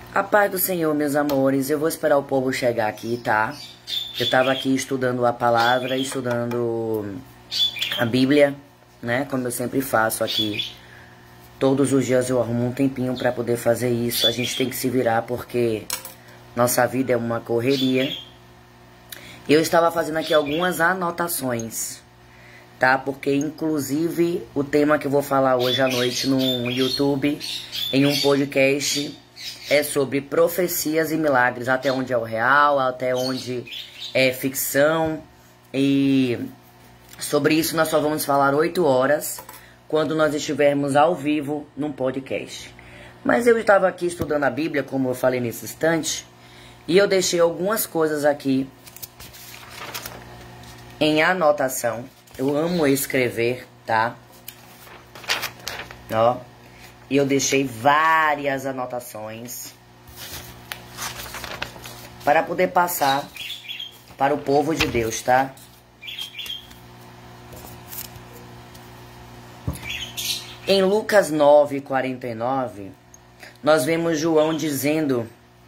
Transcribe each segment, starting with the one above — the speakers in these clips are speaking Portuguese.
A paz do Senhor, meus amores. Eu vou esperar o povo chegar aqui, tá? Eu tava aqui estudando a palavra, estudando a Bíblia, né? Como eu sempre faço aqui. Todos os dias eu arrumo um tempinho pra poder fazer isso. A gente tem que se virar porque nossa vida é uma correria. Eu estava fazendo aqui algumas anotações, tá? Porque inclusive o tema que eu vou falar hoje à noite no YouTube, em um podcast, é sobre profecias e milagres, até onde é o real, até onde é ficção. E sobre isso nós só vamos falar 8 horas, quando nós estivermos ao vivo num podcast. Mas eu estava aqui estudando a Bíblia, como eu falei nesse instante, e eu deixei algumas coisas aqui em anotação. Eu amo escrever, tá? Ó. E eu deixei várias anotações para poder passar para o povo de Deus, tá? Em Lucas 9:49, nós vemos João dizendo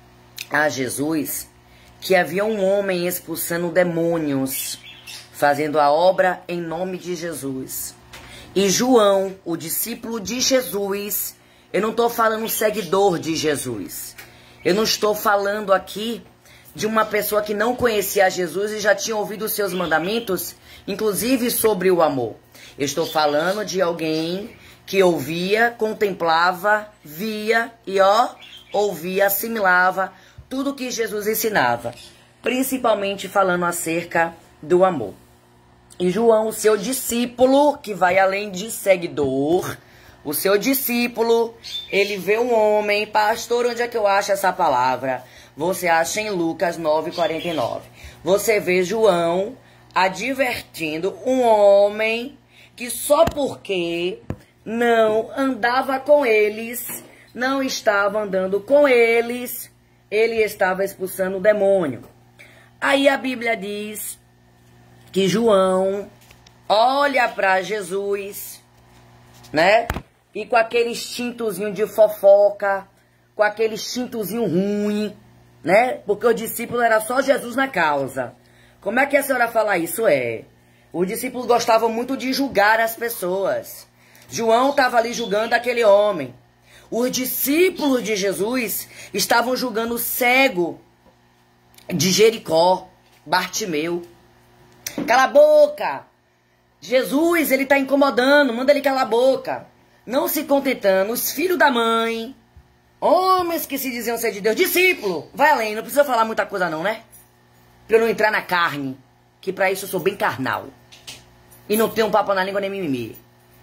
a Jesus que havia um homem expulsando demônios, fazendo a obra em nome de Jesus. E João, o discípulo de Jesus, eu não estou falando seguidor de Jesus. Eu não estou falando aqui de uma pessoa que não conhecia Jesus e já tinha ouvido os seus mandamentos, inclusive sobre o amor. Eu estou falando de alguém que ouvia, contemplava, via e ouvia, assimilava tudo que Jesus ensinava, principalmente falando acerca do amor. E João, o seu discípulo, que vai além de seguidor, o seu discípulo, ele vê um homem. Pastor, onde é que eu acho essa palavra? Você acha em Lucas 9:49. Você vê João advertindo um homem que só porque não andava com eles, não estava andando com eles, ele estava expulsando o demônio. Aí a Bíblia diz que João olha para Jesus, né? E com aquele instintozinho de fofoca, com aquele instintozinho ruim, né? Porque o discípulo era só Jesus na causa. Como é que a senhora fala isso? Os discípulos gostavam muito de julgar as pessoas. João estava ali julgando aquele homem. Os discípulos de Jesus estavam julgando o cego de Jericó, Bartimeu. Cala a boca! Jesus, ele tá incomodando, manda ele calar a boca. Não se contentando, os filhos da mãe, homens que se diziam ser de Deus, discípulo, vai além, não precisa falar muita coisa não, né? Pra eu não entrar na carne, que pra isso eu sou bem carnal. E não tenho um papo na língua nem mimimi.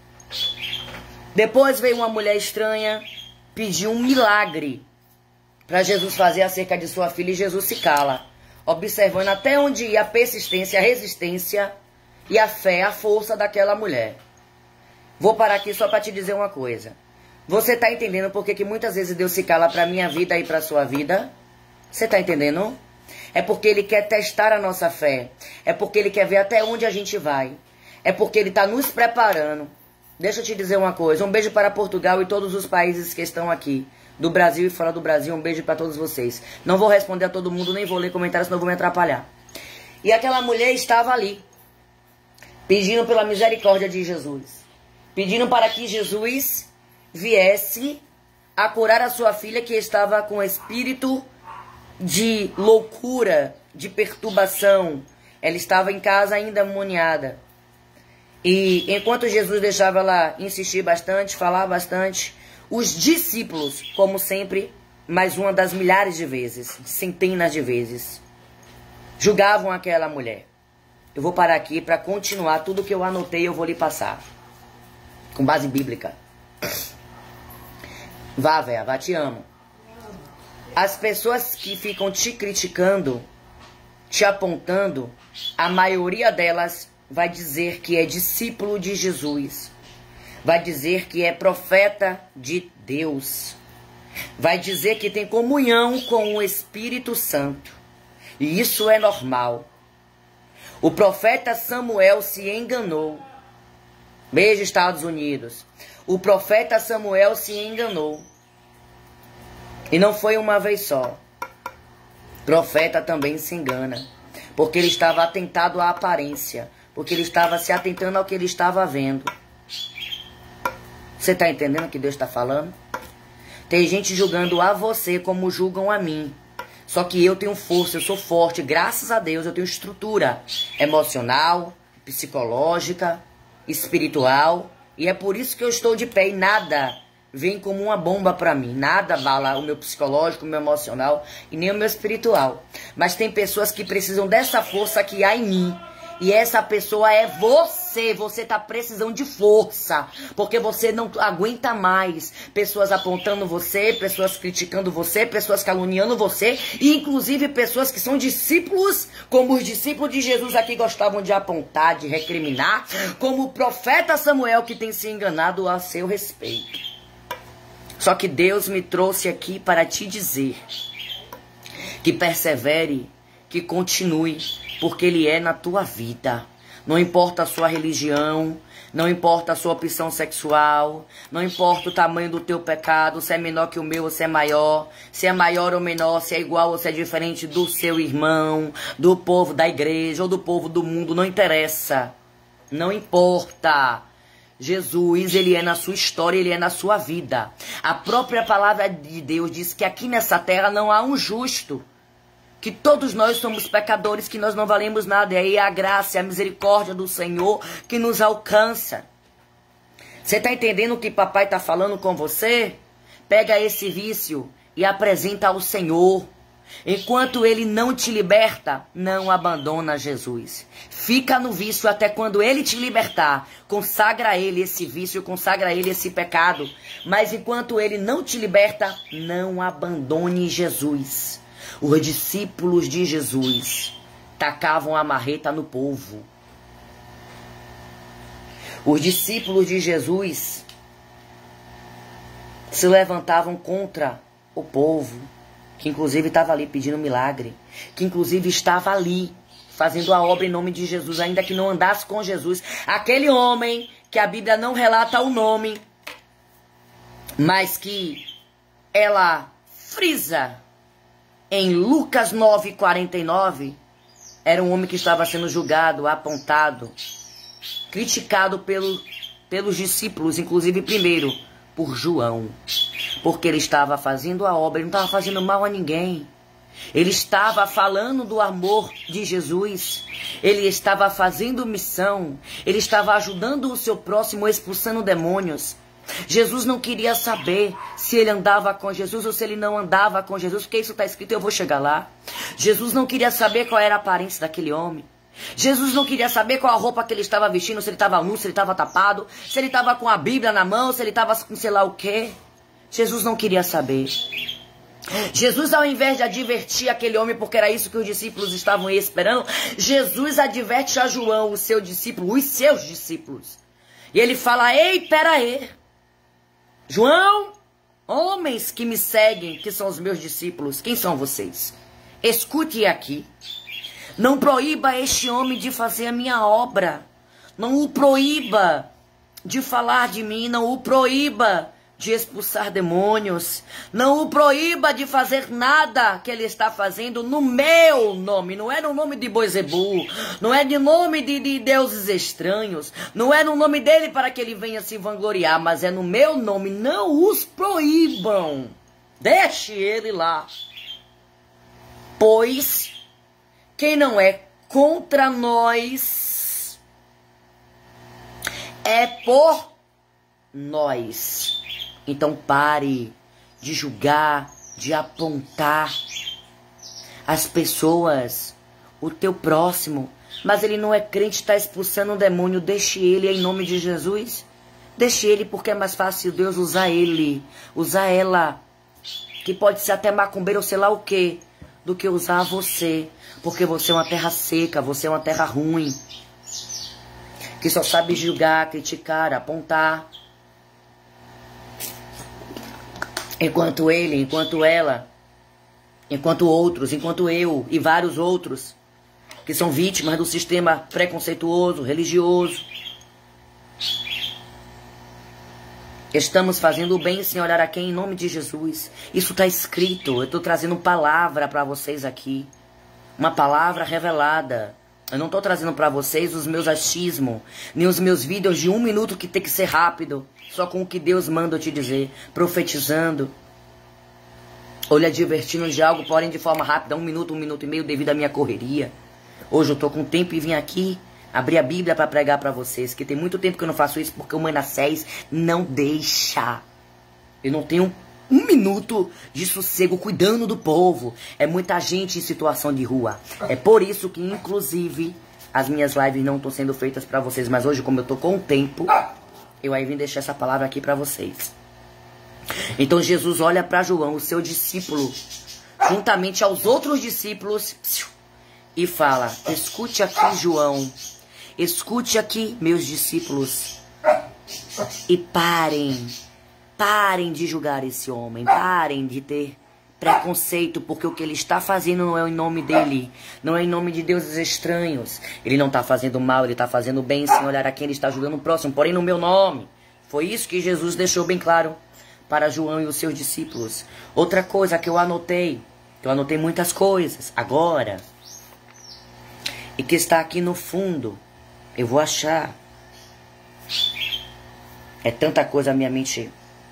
Depois veio uma mulher estranha, pediu um milagre pra Jesus fazer acerca de sua filha e Jesus se cala, observando até onde ia a persistência, a resistência e a fé, a força daquela mulher. Vou parar aqui só para te dizer uma coisa. Você tá entendendo por que muitas vezes Deus se cala para minha vida e para sua vida? Você tá entendendo? É porque Ele quer testar a nossa fé. É porque Ele quer ver até onde a gente vai. É porque Ele tá nos preparando. Deixa eu te dizer uma coisa. Um beijo para Portugal e todos os países que estão aqui. Do Brasil e fora do Brasil, um beijo para todos vocês. Não vou responder a todo mundo, nem vou ler comentários, senão eu vou me atrapalhar. E aquela mulher estava ali, pedindo pela misericórdia de Jesus. Pedindo para que Jesus viesse a curar a sua filha que estava com espírito de loucura, de perturbação. Ela estava em casa ainda demoniada. E enquanto Jesus deixava ela insistir bastante, falar bastante, os discípulos, como sempre, mais uma das milhares de vezes, centenas de vezes, julgavam aquela mulher. Eu vou parar aqui para continuar tudo que eu anotei, eu vou lhe passar. Com base bíblica. Vá, véia, vá, te amo. As pessoas que ficam te criticando, te apontando, a maioria delas vai dizer que é discípulo de Jesus. Vai dizer que é profeta de Deus. Vai dizer que tem comunhão com o Espírito Santo. E isso é normal. O profeta Samuel se enganou. Beijo, Estados Unidos. O profeta Samuel se enganou. E não foi uma vez só. Profeta também se engana, porque ele estava atentado à aparência, porque ele estava se atentando ao que ele estava vendo. Você está entendendo o que Deus está falando? Tem gente julgando a você como julgam a mim. Só que eu tenho força, eu sou forte, graças a Deus eu tenho estrutura emocional, psicológica, espiritual. E é por isso que eu estou de pé e nada vem como uma bomba pra mim. Nada abala o meu psicológico, o meu emocional e nem o meu espiritual. Mas tem pessoas que precisam dessa força que há em mim. E essa pessoa é você. Você tá precisando de força. Porque você não aguenta mais pessoas apontando você, pessoas criticando você, pessoas caluniando você. E inclusive pessoas que são discípulos, como os discípulos de Jesus aqui gostavam de apontar, de recriminar. Como o profeta Samuel que tem se enganado a seu respeito. Só que Deus me trouxe aqui para te dizer que persevere, que continue, porque Ele é na tua vida. Não importa a sua religião, não importa a sua opção sexual, não importa o tamanho do teu pecado, se é menor que o meu ou se é maior, se é maior ou menor, se é igual ou se é diferente do seu irmão, do povo da igreja ou do povo do mundo, não interessa. Não importa. Jesus, Ele é na sua história, Ele é na sua vida. A própria palavra de Deus diz que aqui nessa terra não há um justo. Que todos nós somos pecadores, que nós não valemos nada. E aí a graça e a misericórdia do Senhor que nos alcança. Você está entendendo o que papai está falando com você? Pega esse vício e apresenta ao Senhor. Enquanto Ele não te liberta, não abandona Jesus. Fica no vício até quando Ele te libertar. Consagra a Ele esse vício, consagra a Ele esse pecado. Mas enquanto Ele não te liberta, não abandone Jesus. Os discípulos de Jesus tacavam a marreta no povo. Os discípulos de Jesus se levantavam contra o povo, que inclusive estava ali pedindo milagre, que inclusive estava ali fazendo a obra em nome de Jesus, ainda que não andasse com Jesus. Aquele homem que a Bíblia não relata o nome, mas que ela frisa em Lucas 9:49, era um homem que estava sendo julgado, apontado, criticado pelos discípulos, inclusive primeiro por João, porque ele estava fazendo a obra, ele não estava fazendo mal a ninguém. Ele estava falando do amor de Jesus, ele estava fazendo missão, ele estava ajudando o seu próximo, expulsando demônios. Jesus não queria saber se ele andava com Jesus ou se ele não andava com Jesus, porque isso está escrito e eu vou chegar lá. Jesus não queria saber qual era a aparência daquele homem. Jesus não queria saber qual a roupa que ele estava vestindo, se ele estava nu, se ele estava tapado, se ele estava com a Bíblia na mão, se ele estava com sei lá o quê. Jesus não queria saber. Jesus, ao invés de advertir aquele homem, porque era isso que os discípulos estavam esperando, Jesus adverte a João, o seu discípulo, os seus discípulos. E ele fala: ei, pera aí. João, homens que me seguem, que são os meus discípulos, quem são vocês? Escute aqui. Não proíba este homem de fazer a minha obra. Não o proíba de falar de mim. Não o proíba de expulsar demônios. Não o proíba de fazer nada que ele está fazendo no meu nome. Não é no nome de Boizebu. Não é no nome de deuses estranhos. Não é no nome dele para que ele venha se vangloriar. Mas é no meu nome. Não os proíbam. Deixe ele lá. Pois quem não é contra nós é por nós. Então pare de julgar, de apontar as pessoas, o teu próximo. Mas ele não é crente, está expulsando um demônio. Deixe ele em nome de Jesus. Deixe ele, porque é mais fácil Deus usar ele, usar ela, que pode ser até macumbeiro ou sei lá o quê, do que usar você. Porque você é uma terra seca, você é uma terra ruim, que só sabe julgar, criticar, apontar. Enquanto ele, enquanto ela, enquanto outros, enquanto eu e vários outros, que são vítimas do sistema preconceituoso, religioso, Estamos fazendo o bem sem olhar a quem, em nome de Jesus. Isso está escrito. Eu estou trazendo palavra para vocês aqui. Uma palavra revelada. Eu não estou trazendo para vocês os meus achismos, nem os meus vídeos de 1 minuto que tem que ser rápido. Só com o que Deus manda eu te dizer. Profetizando. Ou lhe advertindo de algo, porém de forma rápida. 1 minuto, 1 minuto e meio devido à minha correria. Hoje eu estou com tempo e vim aqui abrir a Bíblia para pregar para vocês. Que tem muito tempo que eu não faço isso porque o Manassés não deixa. Eu não tenho 1 minuto de sossego cuidando do povo. É muita gente em situação de rua. É por isso que, inclusive, as minhas lives não estão sendo feitas para vocês. Mas hoje, como eu estou com o tempo, eu aí vim deixar essa palavra aqui para vocês. Então Jesus olha para João, o seu discípulo, juntamente aos outros discípulos, e fala: escute aqui, João. Escute aqui, meus discípulos. E parem de julgar esse homem. Parem de ter preconceito, porque o que ele está fazendo não é em nome dele. Não é em nome de deuses estranhos. Ele não está fazendo mal, ele está fazendo bem, sem olhar a quem ele está ajudando o próximo. Porém, no meu nome. Foi isso que Jesus deixou bem claro para João e os seus discípulos. Outra coisa que eu anotei muitas coisas agora, e que está aqui no fundo. Eu vou achar. É tanta coisa a minha mente.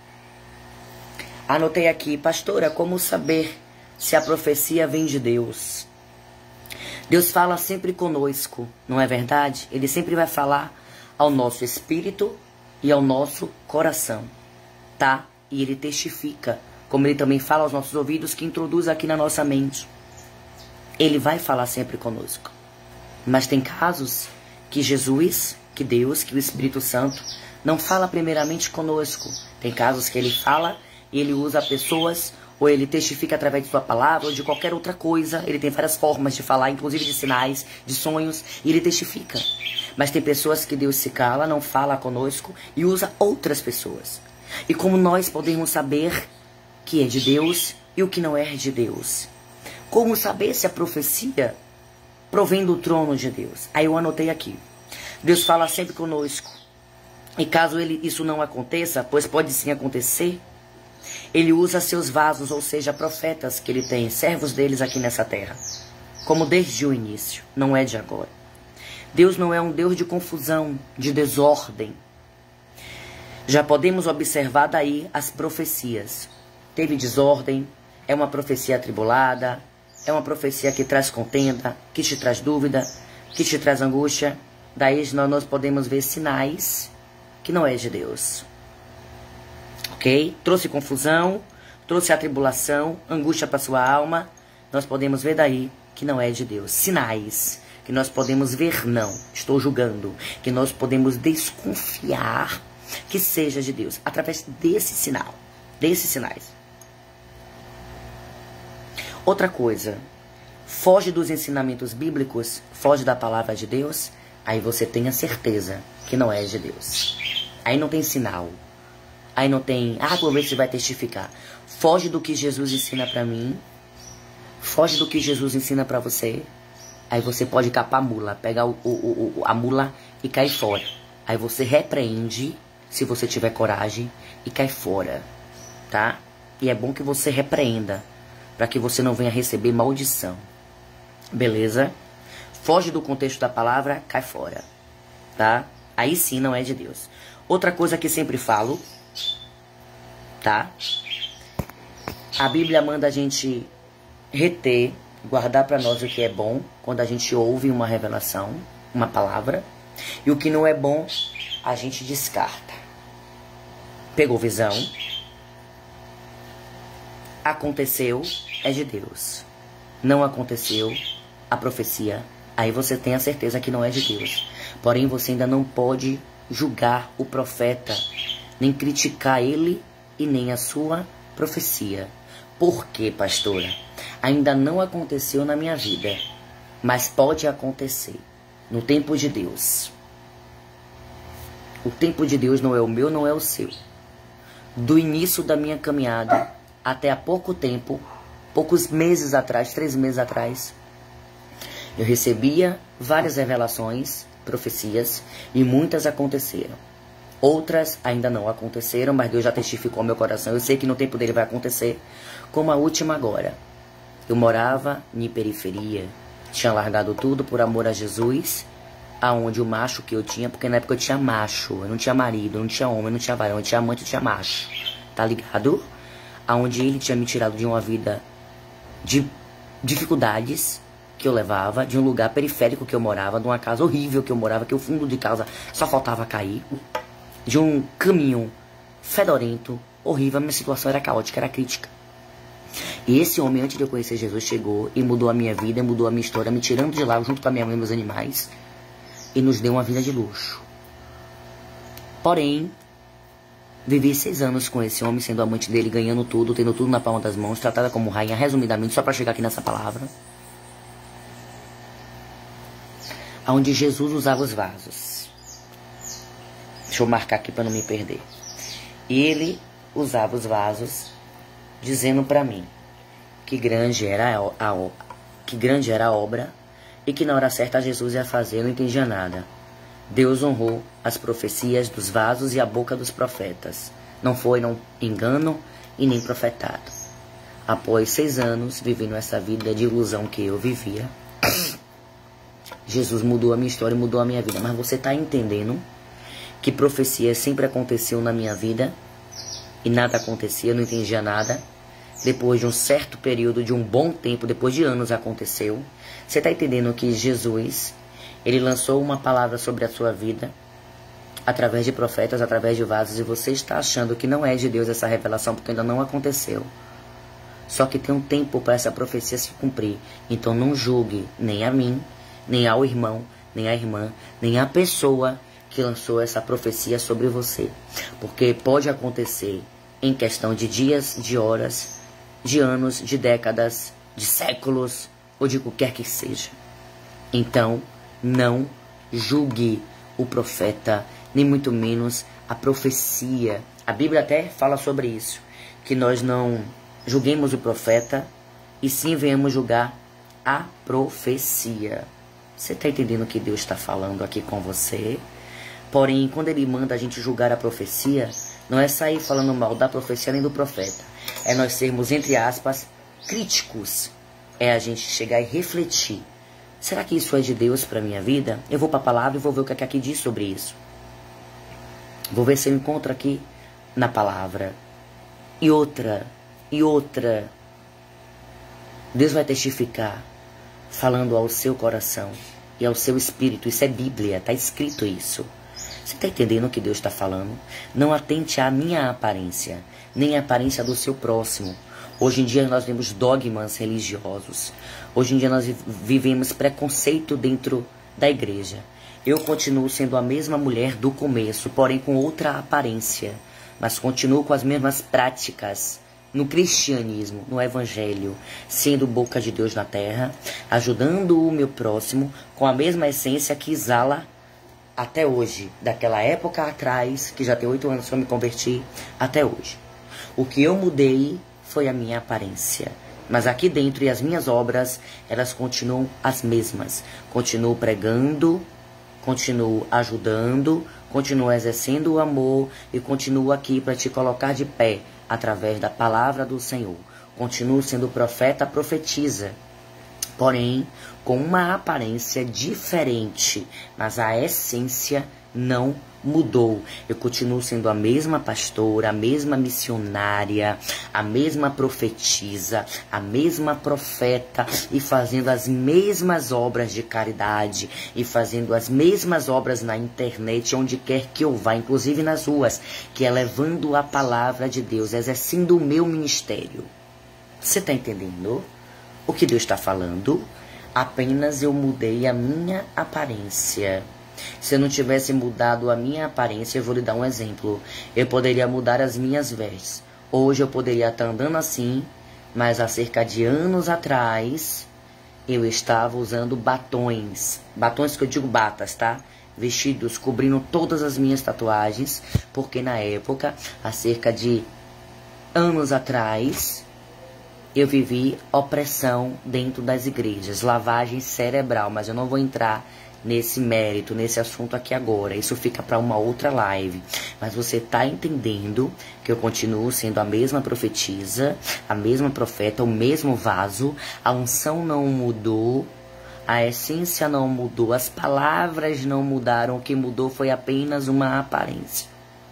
Anotei aqui: pastora, como saber se a profecia vem de Deus? Deus fala sempre conosco, não é verdade? Ele sempre vai falar ao nosso espírito e ao nosso coração, tá? E ele testifica, como ele também fala aos nossos ouvidos, que introduz aqui na nossa mente. Ele vai falar sempre conosco. Mas tem casos que Jesus, que Deus, que o Espírito Santo não fala primeiramente conosco. Tem casos que ele fala e ele usa pessoas, ou ele testifica através de sua palavra, ou de qualquer outra coisa. Ele tem várias formas de falar, inclusive de sinais, de sonhos, e ele testifica. Mas tem pessoas que Deus se cala, não fala conosco e usa outras pessoas. E como nós podemos saber que é de Deus e o que não é de Deus? Como saber se a profecia provém do trono de Deus? Aí eu anotei aqui: Deus fala sempre conosco. E caso isso não aconteça, pois pode sim acontecer, ele usa seus vasos, ou seja, profetas que ele tem, servos deles aqui nessa terra, como desde o início, não é de agora. Deus não é um Deus de confusão, de desordem. Já podemos observar daí as profecias. Teve desordem, é uma profecia atribulada, é uma profecia que traz contenda, que te traz dúvida, que te traz angústia. Daí nós podemos ver sinais que não é de Deus. Ok? Trouxe confusão, trouxe atribulação, angústia para sua alma. Nós podemos ver daí que não é de Deus. Sinais que nós podemos ver, não, estou julgando, que nós podemos desconfiar que seja de Deus, através desse sinal, desses sinais. Outra coisa, foge dos ensinamentos bíblicos, foge da palavra de Deus, aí você tenha certeza que não é de Deus. Aí não tem sinal, aí não tem, vou ver se vai testificar. Foge do que Jesus ensina pra mim, foge do que Jesus ensina pra você, aí você pode capar a mula, pegar a mula e cair fora. Aí você repreende, se você tiver coragem, e cai fora, tá? E é bom que você repreenda, para que você não venha receber maldição. Beleza? Foge do contexto da palavra, cai fora, tá? Aí sim não é de Deus. Outra coisa que sempre falo, tá? A Bíblia manda a gente reter, guardar para nós o que é bom, quando a gente ouve uma revelação, uma palavra, e o que não é bom, a gente descarta. Pegou visão, aconteceu, é de Deus. Não aconteceu, a profecia, aí você tem a certeza que não é de Deus. Porém, você ainda não pode julgar o profeta, nem criticar ele e nem a sua profecia. Por quê, pastora? Ainda não aconteceu na minha vida, mas pode acontecer no tempo de Deus. O tempo de Deus não é o meu, não é o seu. Do início da minha caminhada até há pouco tempo, poucos meses atrás, 3 meses atrás, eu recebia várias revelações, profecias, e muitas aconteceram. Outras ainda não aconteceram, mas Deus já testificou ao meu coração. Eu sei que no tempo dele vai acontecer, como a última agora. Eu morava em periferia, tinha largado tudo por amor a Jesus, aonde o macho que eu tinha, porque na época eu tinha macho, eu não tinha marido, eu não tinha homem, eu não tinha varão, eu tinha amante, eu tinha macho, tá ligado? Aonde ele tinha me tirado de uma vida de dificuldades que eu levava, de um lugar periférico que eu morava, de uma casa horrível que eu morava, que o fundo de casa só faltava cair, de um caminho fedorento, horrível, a minha situação era caótica, era crítica. E esse homem, antes de eu conhecer Jesus, chegou e mudou a minha vida, mudou a minha história, me tirando de lá junto com a minha mãe e meus animais, e nos deu uma vida de luxo. Porém, vivi 6 anos com esse homem, sendo amante dele, ganhando tudo, tendo tudo na palma das mãos, tratada como rainha, resumidamente, só para chegar aqui nessa palavra, onde Jesus usava os vasos. Deixa eu marcar aqui para não me perder. E ele usava os vasos, dizendo para mim que grande era a obra e que na hora certa Jesus ia fazer. Eu não entendia nada. Deus honrou as profecias dos vasos e a boca dos profetas. Não foi engano e nem profetado. Após 6 anos vivendo essa vida de ilusão que eu vivia, Jesus mudou a minha história, mudou a minha vida. Mas você está entendendo que profecias sempre aconteciam na minha vida e nada acontecia, eu não entendia nada. Depois de um certo período, de um bom tempo, depois de anos aconteceu. Você está entendendo que Jesus, ele lançou uma palavra sobre a sua vida através de profetas, através de vasos, e você está achando que não é de Deus essa revelação porque ainda não aconteceu. Só que tem um tempo para essa profecia se cumprir. Então não julgue nem a mim, nem ao irmão, nem à irmã, nem à pessoa que lançou essa profecia sobre você. Porque pode acontecer em questão de dias, de horas, de anos, de décadas, de séculos, ou de qualquer que seja. Então, não julgue o profeta, nem muito menos a profecia. A Bíblia até fala sobre isso, que nós não julguemos o profeta, e sim venhamos julgar a profecia. Você está entendendo o que Deus está falando aqui com você? Porém, quando ele manda a gente julgar a profecia, não é sair falando mal da profecia nem do profeta. É nós sermos, entre aspas, críticos. É a gente chegar e refletir. Será que isso é de Deus para minha vida? Eu vou para a palavra e vou ver o que aqui diz sobre isso. Vou ver se eu encontro aqui na palavra. E outra. Deus vai testificar, falando ao seu coração e ao seu espírito. Isso é Bíblia, está escrito isso. Você está entendendo o que Deus está falando? Não atente à minha aparência, nem à aparência do seu próximo. Hoje em dia nós vemos dogmas religiosos. Hoje em dia nós vivemos preconceito dentro da igreja. Eu continuo sendo a mesma mulher do começo, porém com outra aparência. Mas continuo com as mesmas práticas no cristianismo, no evangelho, sendo boca de Deus na terra, ajudando o meu próximo com a mesma essência que exala até hoje, daquela época atrás, que já tem 8 anos que eu me converti, até hoje. O que eu mudei foi a minha aparência. Mas aqui dentro, e as minhas obras, elas continuam as mesmas. Continuo pregando, continuo ajudando, continuo exercendo o amor e continuo aqui para te colocar de pé através da palavra do Senhor. Continuo sendo profeta, profetiza. Porém, com uma aparência diferente, mas a essência não mudou. Eu continuo sendo a mesma pastora, a mesma missionária, a mesma profetisa, a mesma profeta, e fazendo as mesmas obras de caridade, e fazendo as mesmas obras na internet, onde quer que eu vá, inclusive nas ruas, que é levando a palavra de Deus, exercendo o meu ministério. Você está entendendo o que Deus está falando? Apenas eu mudei a minha aparência. Se eu não tivesse mudado a minha aparência, eu vou lhe dar um exemplo. Eu poderia mudar as minhas vestes. Hoje eu poderia estar andando assim, mas há cerca de anos atrás, eu estava usando batons. Batons que eu digo batas, tá? Vestidos cobrindo todas as minhas tatuagens, porque na época, há cerca de anos atrás, eu vivi opressão dentro das igrejas, lavagem cerebral, mas eu não vou entrar nesse mérito, nesse assunto aqui agora. Isso fica para uma outra live. Mas você tá entendendo que eu continuo sendo a mesma profetisa, a mesma profeta, o mesmo vaso. A unção não mudou, a essência não mudou, as palavras não mudaram. O que mudou foi apenas uma aparência.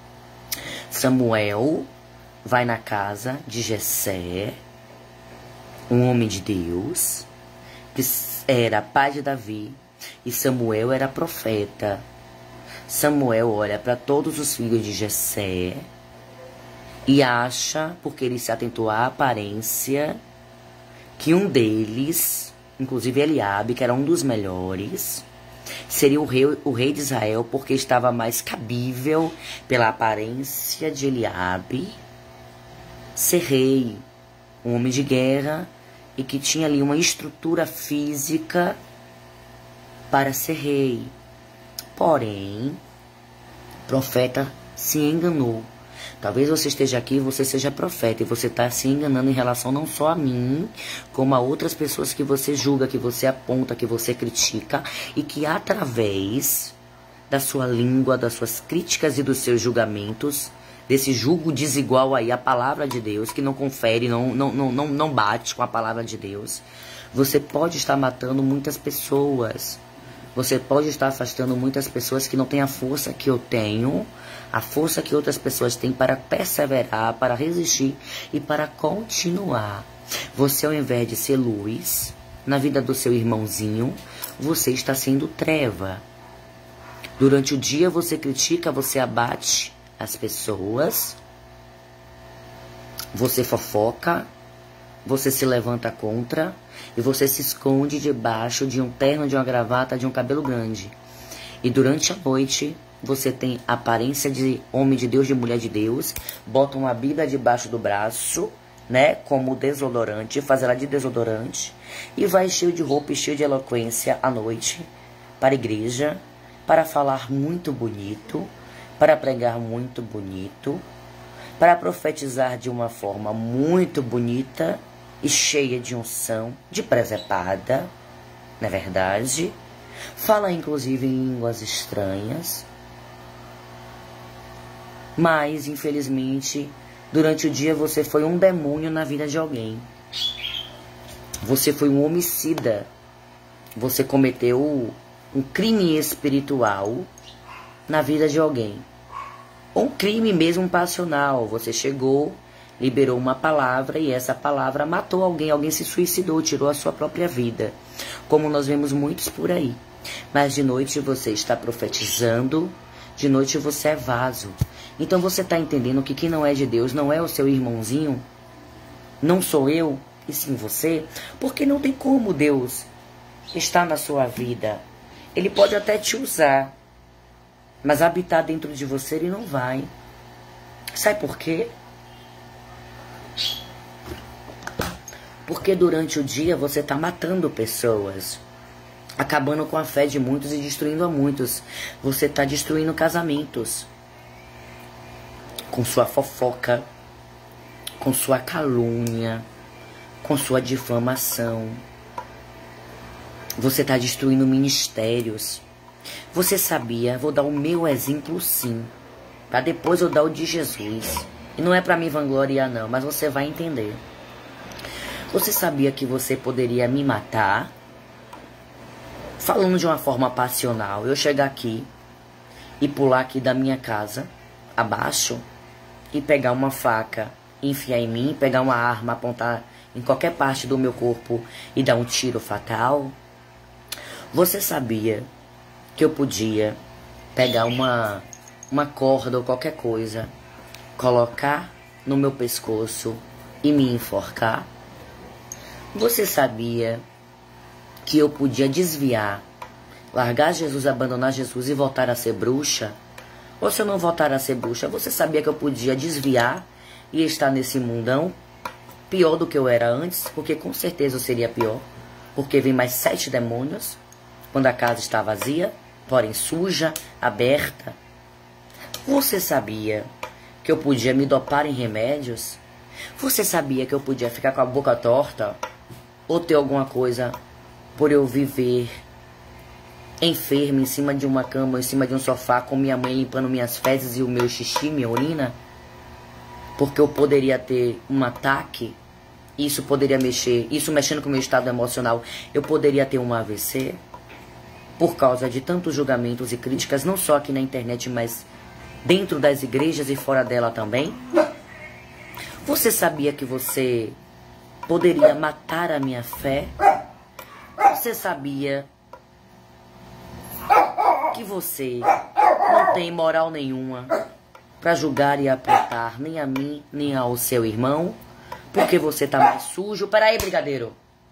Samuel vai na casa de Jessé, um homem de Deus, que era pai de Davi, e Samuel era profeta. Samuel olha para todos os filhos de Jessé e acha, porque ele se atentou à aparência, que um deles, inclusive Eliabe, que era um dos melhores, seria o rei de Israel, porque estava mais cabível, pela aparência de Eliabe, ser rei, um homem de guerra, e que tinha ali uma estrutura física para ser rei. Porém, o profeta se enganou. Talvez você esteja aqui e você seja profeta, e você está se enganando em relação não só a mim, como a outras pessoas que você julga, que você aponta, que você critica, e que através da sua língua, das suas críticas e dos seus julgamentos, desse julgo desigual aí, a palavra de Deus, que não confere, não bate com a palavra de Deus, você pode estar matando muitas pessoas. Você pode estar afastando muitas pessoas que não têm a força que eu tenho, a força que outras pessoas têm para perseverar, para resistir e para continuar. Você, ao invés de ser luz na vida do seu irmãozinho, você está sendo treva. Durante o dia você critica, você abate as pessoas, você fofoca, você se levanta contra e você se esconde debaixo de um terno, de uma gravata, de um cabelo grande. E durante a noite você tem aparência de homem de Deus, de mulher de Deus, bota uma Bíblia debaixo do braço, né, como desodorante, faz ela de desodorante, e vai cheio de roupa e cheio de eloquência à noite para a igreja, para falar muito bonito, para pregar muito bonito, para profetizar de uma forma muito bonita e cheia de unção, de presepada, não é verdade? Fala inclusive em línguas estranhas. Mas, infelizmente, durante o dia você foi um demônio na vida de alguém. Você foi um homicida. Você cometeu um crime espiritual na vida de alguém. Um crime mesmo passional. Você chegou, liberou uma palavra e essa palavra matou alguém. Alguém se suicidou, tirou a sua própria vida. Como nós vemos muitos por aí. Mas de noite você está profetizando. De noite você é vaso. Então você está entendendo que quem não é de Deus não é o seu irmãozinho. Não sou eu, e sim você. Porque não tem como Deus estar na sua vida. Ele pode até te usar. Mas habitar dentro de você ele não vai. Sabe por quê? Porque durante o dia você está matando pessoas. Acabando com a fé de muitos e destruindo a muitos. Você está destruindo casamentos. Com sua fofoca. Com sua calúnia. Com sua difamação. Você está destruindo ministérios. Você sabia, vou dar o meu exemplo sim, para depois eu dar o de Jesus. E não é para me vangloriar não, mas você vai entender. Você sabia que você poderia me matar? Falando de uma forma passional, eu chegar aqui e pular aqui da minha casa, abaixo, e pegar uma faca, enfiar em mim, pegar uma arma, apontar em qualquer parte do meu corpo e dar um tiro fatal? Você sabia que eu podia pegar uma corda ou qualquer coisa, colocar no meu pescoço e me enforcar? Você sabia que eu podia desviar, largar Jesus, abandonar Jesus e voltar a ser bruxa? Ou se eu não voltar a ser bruxa, você sabia que eu podia desviar e estar nesse mundão pior do que eu era antes? Porque com certeza eu seria pior, porque vem mais 7 demônios quando a casa está vazia, porém suja, aberta. Você sabia que eu podia me dopar em remédios? Você sabia que eu podia ficar com a boca torta? Ou ter alguma coisa por eu viver enferma, em cima de uma cama, em cima de um sofá, com minha mãe limpando minhas fezes e o meu xixi, minha urina, porque eu poderia ter um ataque, isso poderia mexer, isso mexendo com o meu estado emocional, eu poderia ter um AVC, por causa de tantos julgamentos e críticas, não só aqui na internet, mas dentro das igrejas e fora dela também. Você sabia que você poderia matar a minha fé? Você sabia que você não tem moral nenhuma para julgar e apontar nem a mim, nem ao seu irmão, porque você tá mais sujo, peraí, brigadeiro,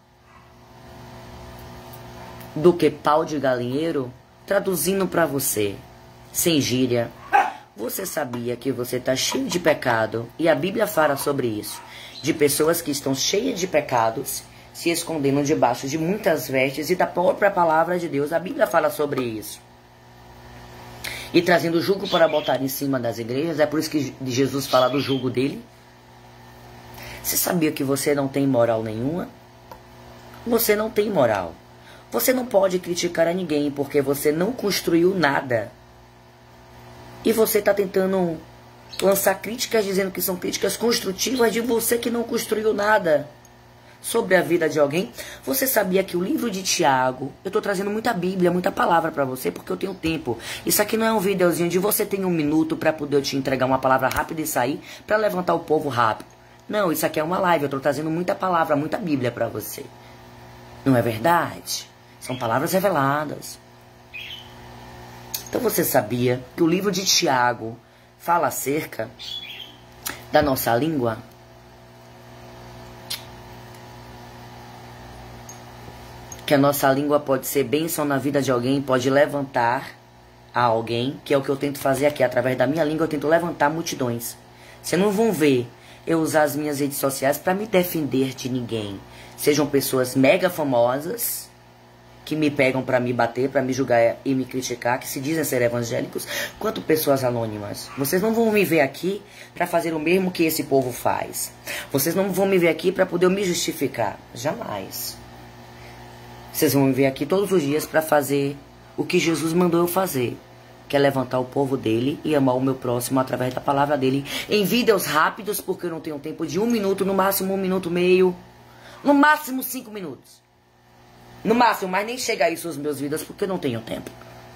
do que pau de galinheiro? Traduzindo para você, sem gíria, você sabia que você tá cheio de pecado? E a Bíblia fala sobre isso, de pessoas que estão cheias de pecados, se escondendo debaixo de muitas vestes e da própria palavra de Deus. A Bíblia fala sobre isso. E trazendo jugo para botar em cima das igrejas, é por isso que Jesus fala do jugo dele. Você sabia que você não tem moral nenhuma? Você não tem moral. Você não pode criticar a ninguém porque você não construiu nada. E você está tentando lançar críticas dizendo que são críticas construtivas de você que não construiu nada sobre a vida de alguém. Você sabia que o livro de Tiago, eu estou trazendo muita Bíblia, muita palavra para você porque eu tenho tempo. Isso aqui não é um videozinho de você tem 1 minuto para poder te entregar uma palavra rápida e sair para levantar o povo rápido. Não, isso aqui é uma live, eu estou trazendo muita palavra, muita Bíblia para você. Não é verdade? São palavras reveladas. Então você sabia que o livro de Tiago fala acerca da nossa língua? Que a nossa língua pode ser bênção na vida de alguém, pode levantar a alguém, que é o que eu tento fazer aqui. Através da minha língua eu tento levantar multidões. Vocês não vão ver eu usar as minhas redes sociais para me defender de ninguém. Sejam pessoas mega famosas que me pegam para me bater, para me julgar e me criticar, que se dizem ser evangélicos, quanto pessoas anônimas. Vocês não vão me ver aqui para fazer o mesmo que esse povo faz. Vocês não vão me ver aqui para poder me justificar. Jamais. Vocês vão me ver aqui todos os dias para fazer o que Jesus mandou eu fazer, que é levantar o povo dele e amar o meu próximo através da palavra dele, em vídeos rápidos, porque eu não tenho tempo de 1 minuto, no máximo 1 minuto e meio, no máximo 5 minutos. No máximo, mas nem chega a isso os meus vídeos, porque eu não tenho tempo.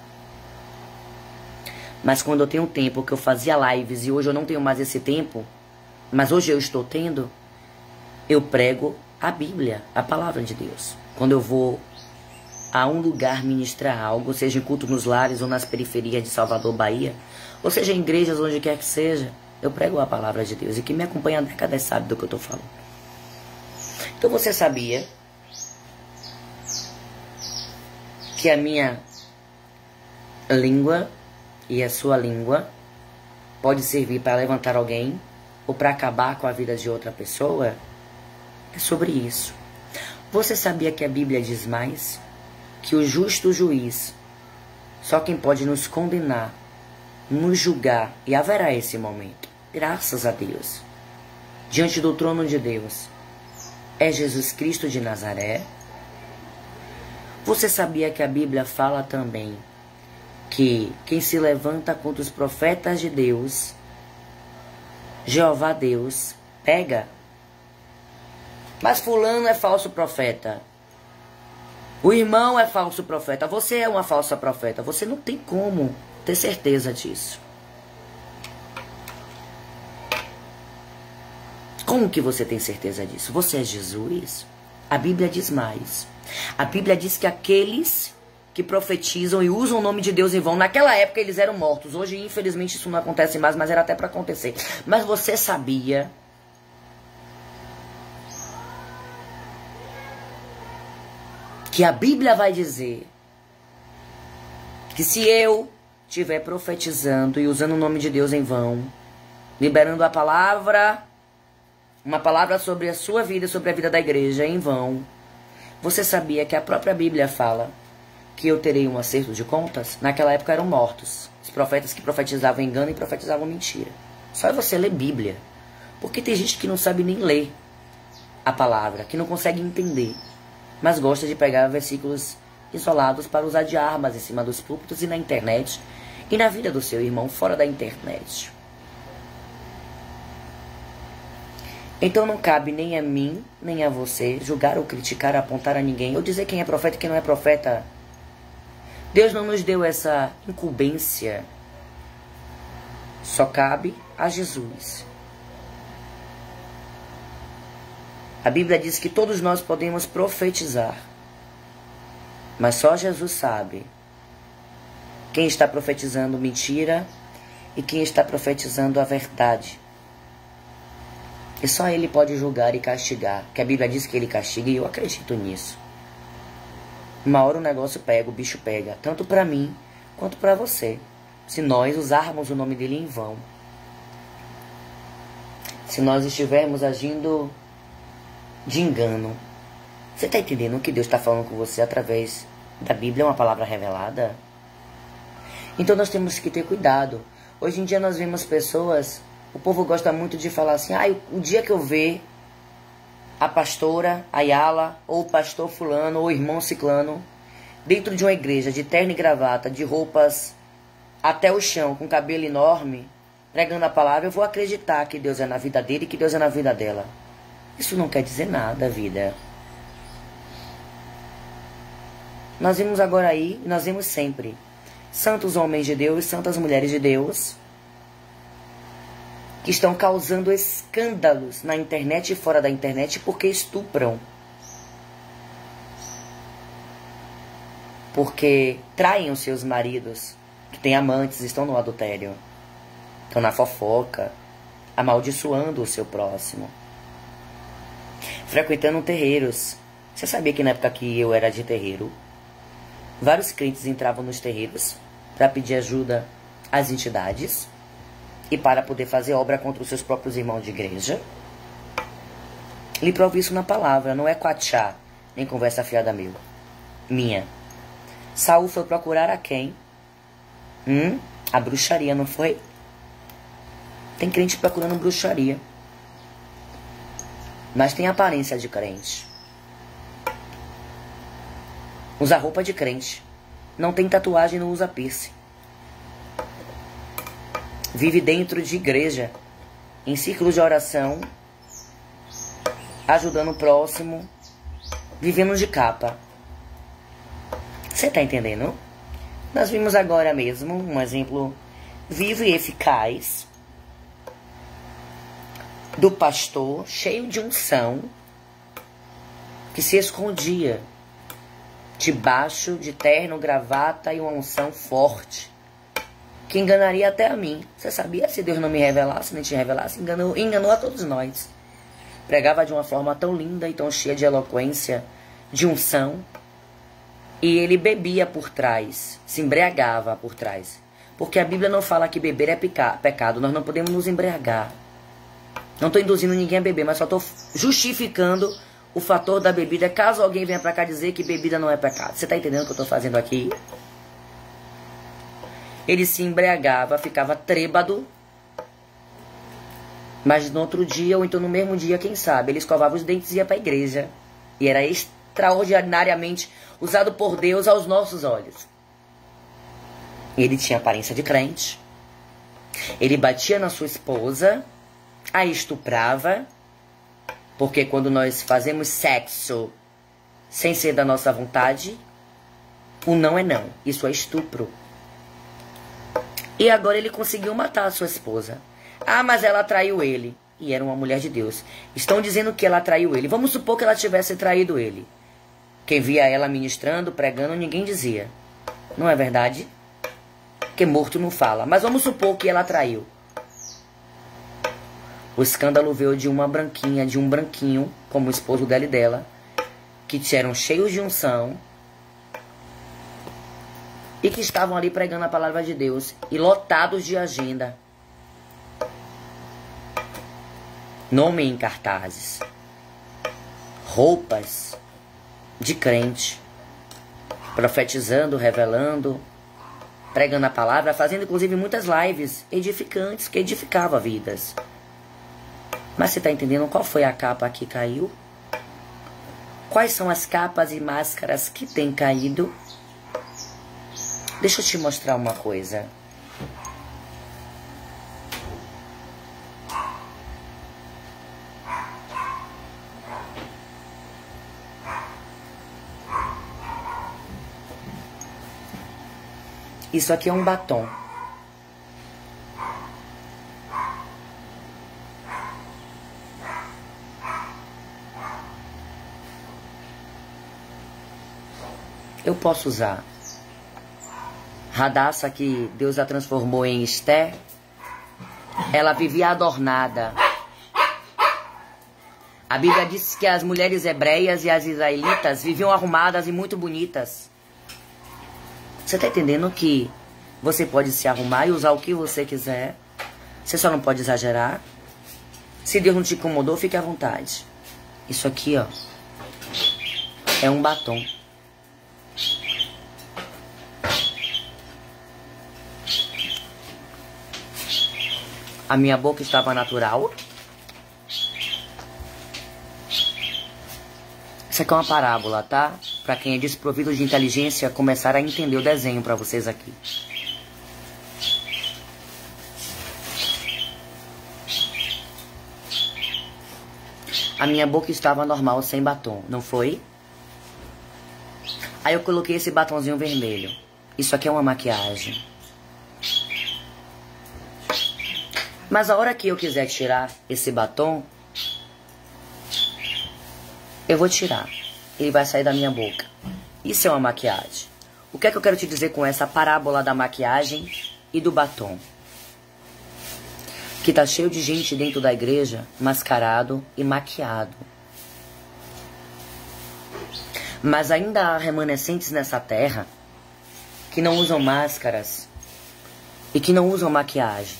Mas quando eu tenho tempo, que eu fazia lives e hoje eu não tenho mais esse tempo, mas hoje eu estou tendo, eu prego a Bíblia, a palavra de Deus. Quando eu vou a um lugar ministrar algo, seja em culto nos lares ou nas periferias de Salvador, Bahia, ou seja em igrejas, onde quer que seja, eu prego a palavra de Deus. E quem me acompanha há décadas sabe do que eu estou falando. Então você sabia que a minha língua e a sua língua pode servir para levantar alguém ou para acabar com a vida de outra pessoa? É sobre isso. Você sabia que a Bíblia diz mais? Que o justo juiz, só quem pode nos condenar, nos julgar, e haverá esse momento, graças a Deus, diante do trono de Deus, é Jesus Cristo de Nazaré. Você sabia que a Bíblia fala também que quem se levanta contra os profetas de Deus, Jeová Deus, pega? Mas fulano é falso profeta. O irmão é falso profeta. Você é uma falsa profeta. Você não tem como ter certeza disso. Como que você tem certeza disso? Você é Jesus? A Bíblia diz mais. A Bíblia diz que aqueles que profetizam e usam o nome de Deus em vão, naquela época eles eram mortos. Hoje, infelizmente, isso não acontece mais, mas era até para acontecer. Mas você sabia que a Bíblia vai dizer que se eu estiver profetizando e usando o nome de Deus em vão, liberando a palavra, uma palavra sobre a sua vida, sobre a vida da igreja em vão, você sabia que a própria Bíblia fala que eu terei um acerto de contas? Naquela época eram mortos os profetas que profetizavam engano e profetizavam mentira. Só é você ler Bíblia. Porque tem gente que não sabe nem ler a palavra, que não consegue entender, mas gosta de pegar versículos isolados para usar de armas em cima dos púlpitos e na internet e na vida do seu irmão fora da internet. Então não cabe nem a mim, nem a você julgar ou criticar, apontar a ninguém ou dizer quem é profeta e quem não é profeta. Deus não nos deu essa incumbência. Só cabe a Jesus. A Bíblia diz que todos nós podemos profetizar, mas só Jesus sabe quem está profetizando mentira e quem está profetizando a verdade. E só Ele pode julgar e castigar, que a Bíblia diz que Ele castiga e eu acredito nisso. Uma hora o negócio pega, o bicho pega, tanto para mim quanto para você, se nós usarmos o nome dele em vão. Se nós estivermos agindo de engano. Você está entendendo o que Deus está falando com você através da Bíblia, uma palavra revelada? Então nós temos que ter cuidado. Hoje em dia nós vemos pessoas, o povo gosta muito de falar assim, o dia que eu ver a pastora Ayala, ou o pastor fulano, ou o irmão ciclano, dentro de uma igreja, de terno e gravata, de roupas até o chão, com cabelo enorme, pregando a palavra, eu vou acreditar que Deus é na vida dele e que Deus é na vida dela. Isso não quer dizer nada, vida. Nós vimos agora aí, nós vimos sempre, santos homens de Deus, santas mulheres de Deus, que estão causando escândalos na internet e fora da internet porque estupram. Porque traem os seus maridos, que têm amantes, estão no adultério, estão na fofoca, amaldiçoando o seu próximo. Frequentando terreiros. Você sabia que na época que eu era de terreiro, vários crentes entravam nos terreiros para pedir ajuda às entidades e para poder fazer obra contra os seus próprios irmãos de igreja? Lhe provo isso na palavra, não é quatchá, nem conversa fiada minha. Saul foi procurar a quem? A bruxaria, não foi? Tem crente procurando bruxaria, mas tem aparência de crente. Usa roupa de crente. Não tem tatuagem, não usa piercing. Vive dentro de igreja, em círculos de oração, ajudando o próximo, vivendo de capa. Você tá entendendo? Nós vimos agora mesmo um exemplo vivo e eficaz do pastor cheio de unção que se escondia debaixo de terno, gravata e uma unção forte que enganaria até a mim. Você sabia? Se Deus não me revelasse, nem te revelasse, enganou a todos nós. Pregava de uma forma tão linda e tão cheia de eloquência, de unção, e ele bebia por trás, se embriagava por trás, porque a Bíblia não fala que beber é pecado. Nós não podemos nos embriagar. Não estou induzindo ninguém a beber, mas só estou justificando o fator da bebida, caso alguém venha para cá dizer que bebida não é pecado. Você está entendendo o que eu estou fazendo aqui? Ele se embriagava, ficava trêbado, mas no outro dia, ou então no mesmo dia, quem sabe, ele escovava os dentes e ia para a igreja. E era extraordinariamente usado por Deus aos nossos olhos. Ele tinha aparência de crente. Ele batia na sua esposa, a estuprava, porque quando nós fazemos sexo sem ser da nossa vontade, o não é não. Isso é estupro. E agora ele conseguiu matar a sua esposa. Ah, mas ela traiu ele. E era uma mulher de Deus. Estão dizendo que ela traiu ele. Vamos supor que ela tivesse traído ele. Quem via ela ministrando, pregando, ninguém dizia. Não é verdade? Porque morto não fala. Mas vamos supor que ela traiu. O escândalo veio de uma branquinha, de um branquinho, como o esposo dela e dela, que eram cheios de unção e que estavam ali pregando a palavra de Deus e lotados de agenda. Nome em cartazes, roupas de crente, profetizando, revelando, pregando a palavra, fazendo inclusive muitas lives edificantes, que edificavam vidas. Mas você está entendendo qual foi a capa que caiu? Quais são as capas e máscaras que têm caído? Deixa eu te mostrar uma coisa. Isso aqui é um batom. Eu posso usar. Radassa, que Deus a transformou em Esther, ela vivia adornada. A Bíblia diz que as mulheres hebreias e as israelitas viviam arrumadas e muito bonitas. Você está entendendo que você pode se arrumar e usar o que você quiser? Você só não pode exagerar. Se Deus não te incomodou, fique à vontade. Isso aqui, ó, é um batom. A minha boca estava natural. Isso aqui é uma parábola, tá? Para quem é desprovido de inteligência começar a entender o desenho para vocês aqui. A minha boca estava normal, sem batom, não foi? Aí eu coloquei esse batomzinho vermelho. Isso aqui é uma maquiagem. Mas a hora que eu quiser tirar esse batom, eu vou tirar. Ele vai sair da minha boca. Isso é uma maquiagem. O que é que eu quero te dizer com essa parábola da maquiagem e do batom? Que tá cheio de gente dentro da igreja, mascarado e maquiado. Mas ainda há remanescentes nessa terra que não usam máscaras e que não usam maquiagem.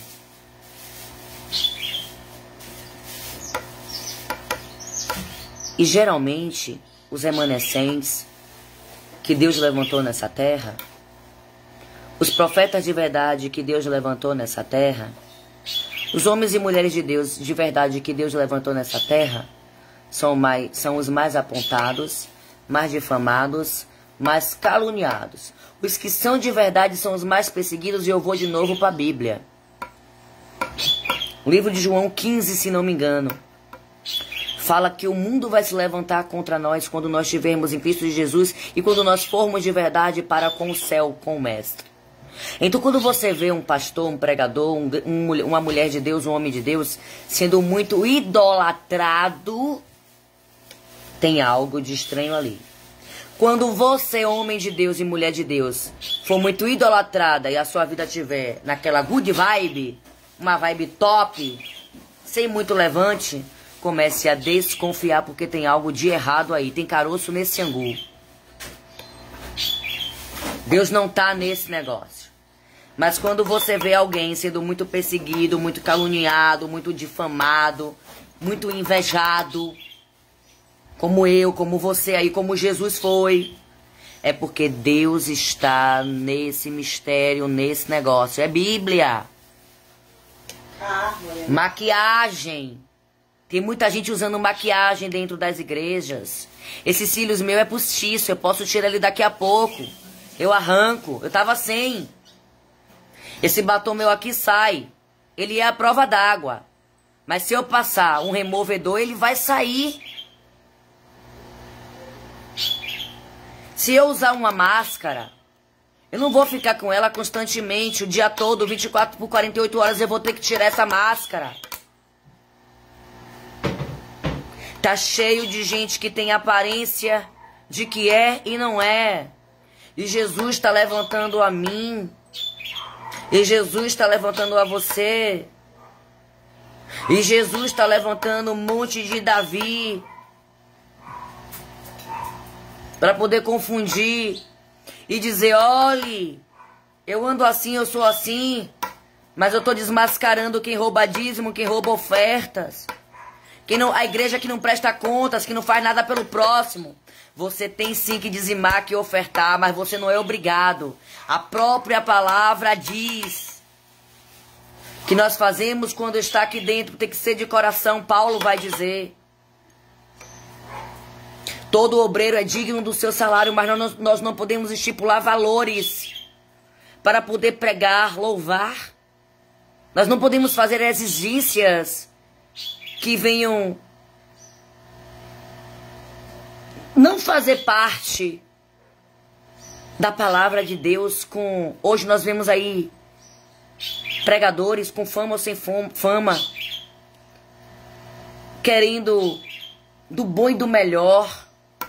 E geralmente, os remanescentes que Deus levantou nessa terra, os profetas de verdade que Deus levantou nessa terra, os homens e mulheres de Deus de verdade que Deus levantou nessa terra, são os mais apontados, mais difamados, mais caluniados. Os que são de verdade são os mais perseguidos, e eu vou de novo para a Bíblia. O livro de João 15, se não me engano, fala que o mundo vai se levantar contra nós quando nós estivermos em Cristo Jesus e quando nós formos de verdade para com o céu, com o Mestre. Então, quando você vê um pastor, um pregador, uma mulher de Deus, um homem de Deus, sendo muito idolatrado, tem algo de estranho ali. Quando você, homem de Deus e mulher de Deus, for muito idolatrada e a sua vida estiver naquela good vibe, uma vibe top, sem muito levante, comece a desconfiar, porque tem algo de errado aí. Tem caroço nesse angu. Deus não tá nesse negócio. Mas quando você vê alguém sendo muito perseguido, muito caluniado, muito difamado, muito invejado, como eu, como você aí, como Jesus foi, é porque Deus está nesse mistério, nesse negócio. É Bíblia. Maquiagem. Tem muita gente usando maquiagem dentro das igrejas. Esses cílios meus é postiço, eu posso tirar ele daqui a pouco. Eu arranco, eu tava sem. Esse batom meu aqui sai. Ele é a prova d'água. Mas se eu passar um removedor, ele vai sair. Se eu usar uma máscara, eu não vou ficar com ela constantemente, o dia todo, 24 por 48 horas, eu vou ter que tirar essa máscara. Tá cheio de gente que tem aparência de que é e não é. E Jesus está levantando a mim. E Jesus está levantando a você. E Jesus está levantando um monte de Davi. Para poder confundir. E dizer, olhe, eu ando assim, eu sou assim. Mas eu estou desmascarando quem rouba dízimo, quem rouba ofertas. A igreja que não presta contas, que não faz nada pelo próximo. Você tem sim que dizimar, que ofertar, mas você não é obrigado. A própria palavra diz que nós fazemos quando está aqui dentro, tem que ser de coração. Paulo vai dizer. Todo obreiro é digno do seu salário, mas nós não podemos estipular valores para poder pregar, louvar. Nós não podemos fazer exigências que venham não fazer parte da palavra de Deus. Hoje nós vemos aí pregadores com fama ou sem fama, querendo do bom e do melhor,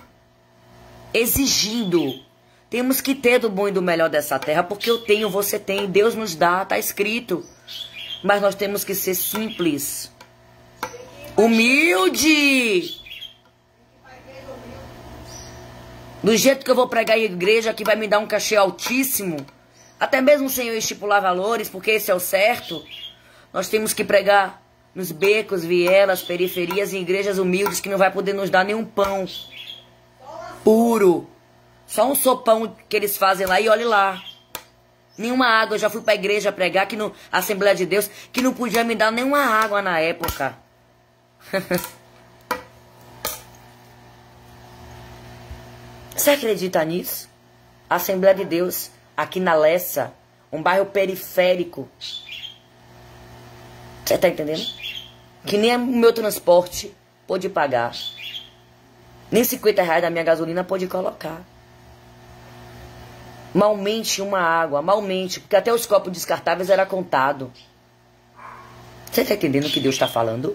exigindo. Temos que ter do bom e do melhor dessa terra, porque eu tenho, você tem, Deus nos dá, está escrito. Mas nós temos que ser simples, humilde. Do jeito que eu vou pregar em igreja, que vai me dar um cachê altíssimo, até mesmo sem eu estipular valores, porque esse é o certo, nós temos que pregar nos becos, vielas, periferias, em igrejas humildes, que não vai poder nos dar nenhum pão puro. Só um sopão que eles fazem lá e olhe lá. Nenhuma água. Eu já fui pra igreja pregar, que no Assembleia de Deus, que não podia me dar nenhuma água na época. Você acredita nisso? Assembleia de Deus, aqui na Lessa, um bairro periférico. Você tá entendendo? Que nem o meu transporte pôde pagar. Nem 50 reais da minha gasolina pôde colocar. Malmente uma água, malmente, porque até os copos descartáveis era contado. Você tá entendendo o que Deus está falando?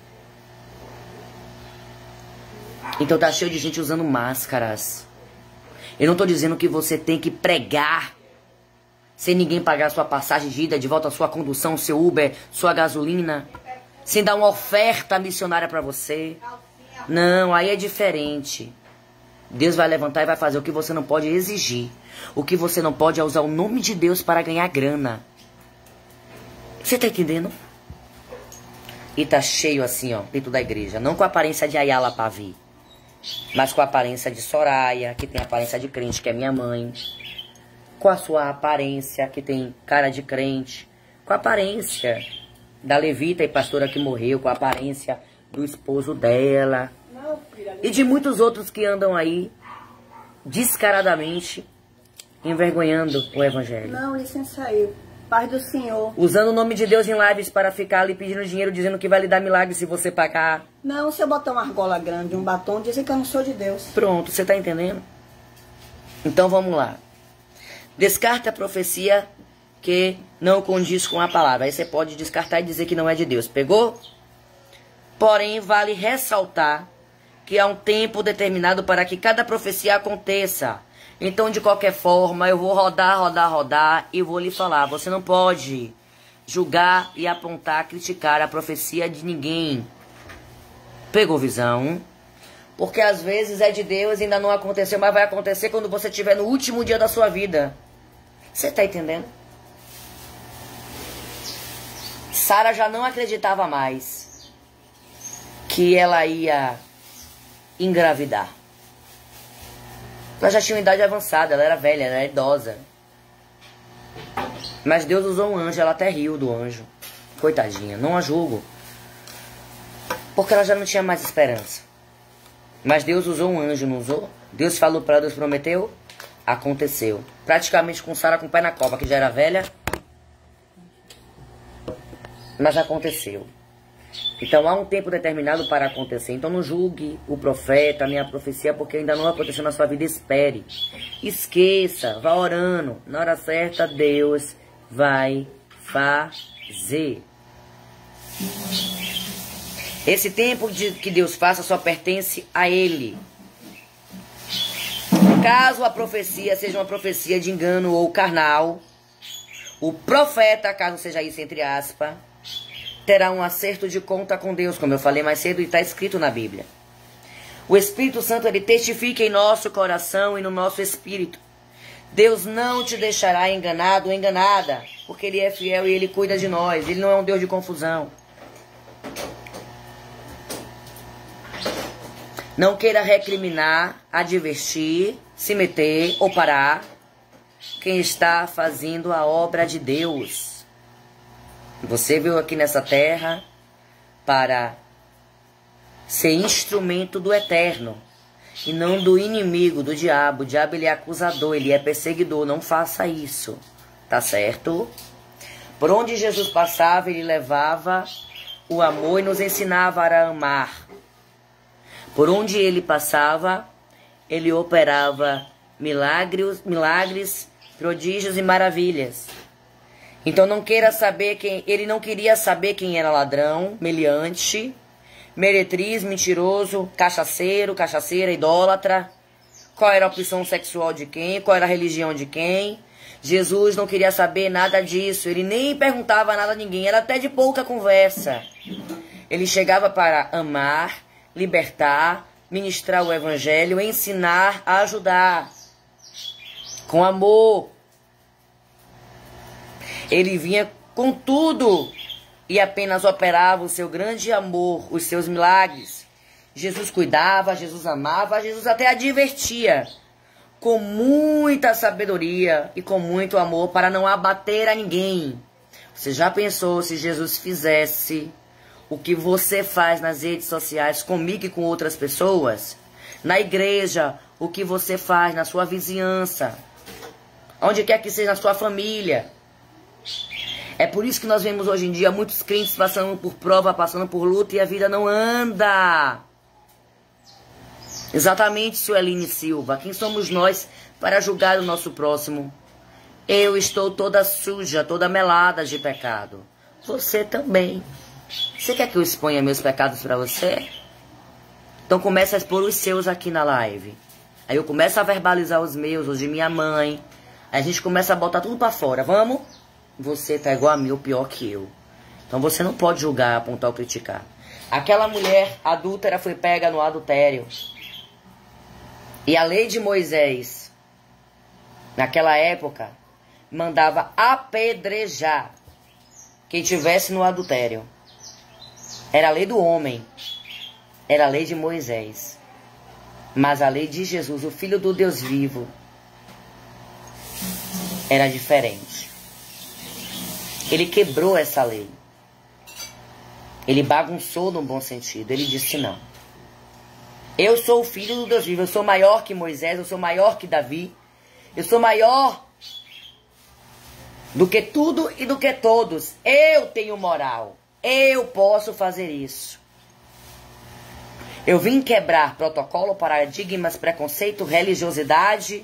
Então tá cheio de gente usando máscaras. Eu não tô dizendo que você tem que pregar sem ninguém pagar sua passagem de ida, de volta à sua condução, seu Uber, sua gasolina, sem dar uma oferta missionária pra você. Não, aí é diferente. Deus vai levantar e vai fazer. O que você não pode exigir. O que você não pode é usar o nome de Deus para ganhar grana. Você tá entendendo? E tá cheio assim, ó, dentro da igreja. Não com a aparência de Ayala Pavi, mas com a aparência de Soraya, que tem a aparência de crente, que é minha mãe. Com a sua aparência, que tem cara de crente. Com a aparência da levita e pastora que morreu. Com a aparência do esposo dela. E de muitos outros que andam aí descaradamente envergonhando o evangelho. Não, licença aí. Paz do Senhor. Usando o nome de Deus em lives para ficar ali pedindo dinheiro, dizendo que vai lhe dar milagre se você pagar. Não, se eu botar uma argola grande, um batom, dizem que eu não sou de Deus. Pronto, você tá entendendo? Então vamos lá. Descarta a profecia que não condiz com a palavra. Aí você pode descartar e dizer que não é de Deus. Pegou? Porém, vale ressaltar que há um tempo determinado para que cada profecia aconteça. Então, de qualquer forma, eu vou rodar e vou lhe falar. Você não pode julgar e apontar, criticar a profecia de ninguém. Pegou visão? Porque às vezes é de Deus e ainda não aconteceu, mas vai acontecer quando você estiver no último dia da sua vida. Você está entendendo? Sara já não acreditava mais que ela ia engravidar. Ela já tinha uma idade avançada, ela era velha, ela era idosa. Mas Deus usou um anjo, ela até riu do anjo. Coitadinha, não a julgo. Porque ela já não tinha mais esperança. Mas Deus usou um anjo, não usou? Deus falou para ela, Deus prometeu, aconteceu. Praticamente com Sara com o pé na cova, que já era velha. Mas aconteceu. Então há um tempo determinado para acontecer. Então não julgue o profeta, nem a profecia, porque ainda não aconteceu na sua vida. Espere. Esqueça. Vá orando. Na hora certa, Deus vai fazer. Esse tempo que Deus faça só pertence a Ele. Caso a profecia seja uma profecia de engano ou carnal, o profeta, caso seja isso entre aspas, terá um acerto de conta com Deus, como eu falei mais cedo e está escrito na Bíblia. O Espírito Santo, ele testifica em nosso coração e no nosso espírito. Deus não te deixará enganado ou enganada, porque Ele é fiel e Ele cuida de nós. Ele não é um Deus de confusão. Não queira recriminar, advertir, se meter ou parar quem está fazendo a obra de Deus. Você veio aqui nessa terra para ser instrumento do Eterno. e não do inimigo, do diabo. O diabo, ele é acusador, ele é perseguidor. Não faça isso, tá certo? Por onde Jesus passava, ele levava o amor e nos ensinava a amar. Por onde ele passava, ele operava milagres, prodígios e maravilhas. Então não queira saber ele não queria saber quem era ladrão, meliante, meretriz, mentiroso, cachaceira, idólatra, qual era a opção sexual de quem, qual era a religião de quem. Jesus não queria saber nada disso, ele nem perguntava nada a ninguém, era até de pouca conversa. Ele chegava para amar, libertar, ministrar o evangelho, ensinar, ajudar, com amor. Ele vinha com tudo e apenas operava o seu grande amor, os seus milagres. Jesus cuidava, Jesus amava, Jesus até advertia, com muita sabedoria e com muito amor, para não abater a ninguém. Você já pensou se Jesus fizesse o que você faz nas redes sociais comigo e com outras pessoas? Na igreja, o que você faz na sua vizinhança? Onde quer que seja, na sua família? É por isso que nós vemos hoje em dia muitos crentes passando por prova, passando por luta e a vida não anda. Exatamente, Sueline Silva. Quem somos nós para julgar o nosso próximo? Eu estou toda suja, toda melada de pecado. Você também. Você quer que eu exponha meus pecados para você? Então comece a expor os seus aqui na live. Aí eu começo a verbalizar os meus, os de minha mãe. Aí a gente começa a botar tudo para fora. Vamos? Você tá igual a mim ou pior que eu. Então você não pode julgar, apontar ou criticar. Aquela mulher adúltera foi pega no adultério. E a lei de Moisés, naquela época, mandava apedrejar quem tivesse no adultério. Era a lei do homem. Era a lei de Moisés. Mas a lei de Jesus, o Filho do Deus vivo, era diferente. Ele quebrou essa lei. Ele bagunçou no bom sentido. Ele disse não. Eu sou o Filho do Deus vivo. Eu sou maior que Moisés. Eu sou maior que Davi. Eu sou maior do que tudo e do que todos. Eu tenho moral. Eu posso fazer isso. Eu vim quebrar protocolo, paradigmas, preconceito, religiosidade.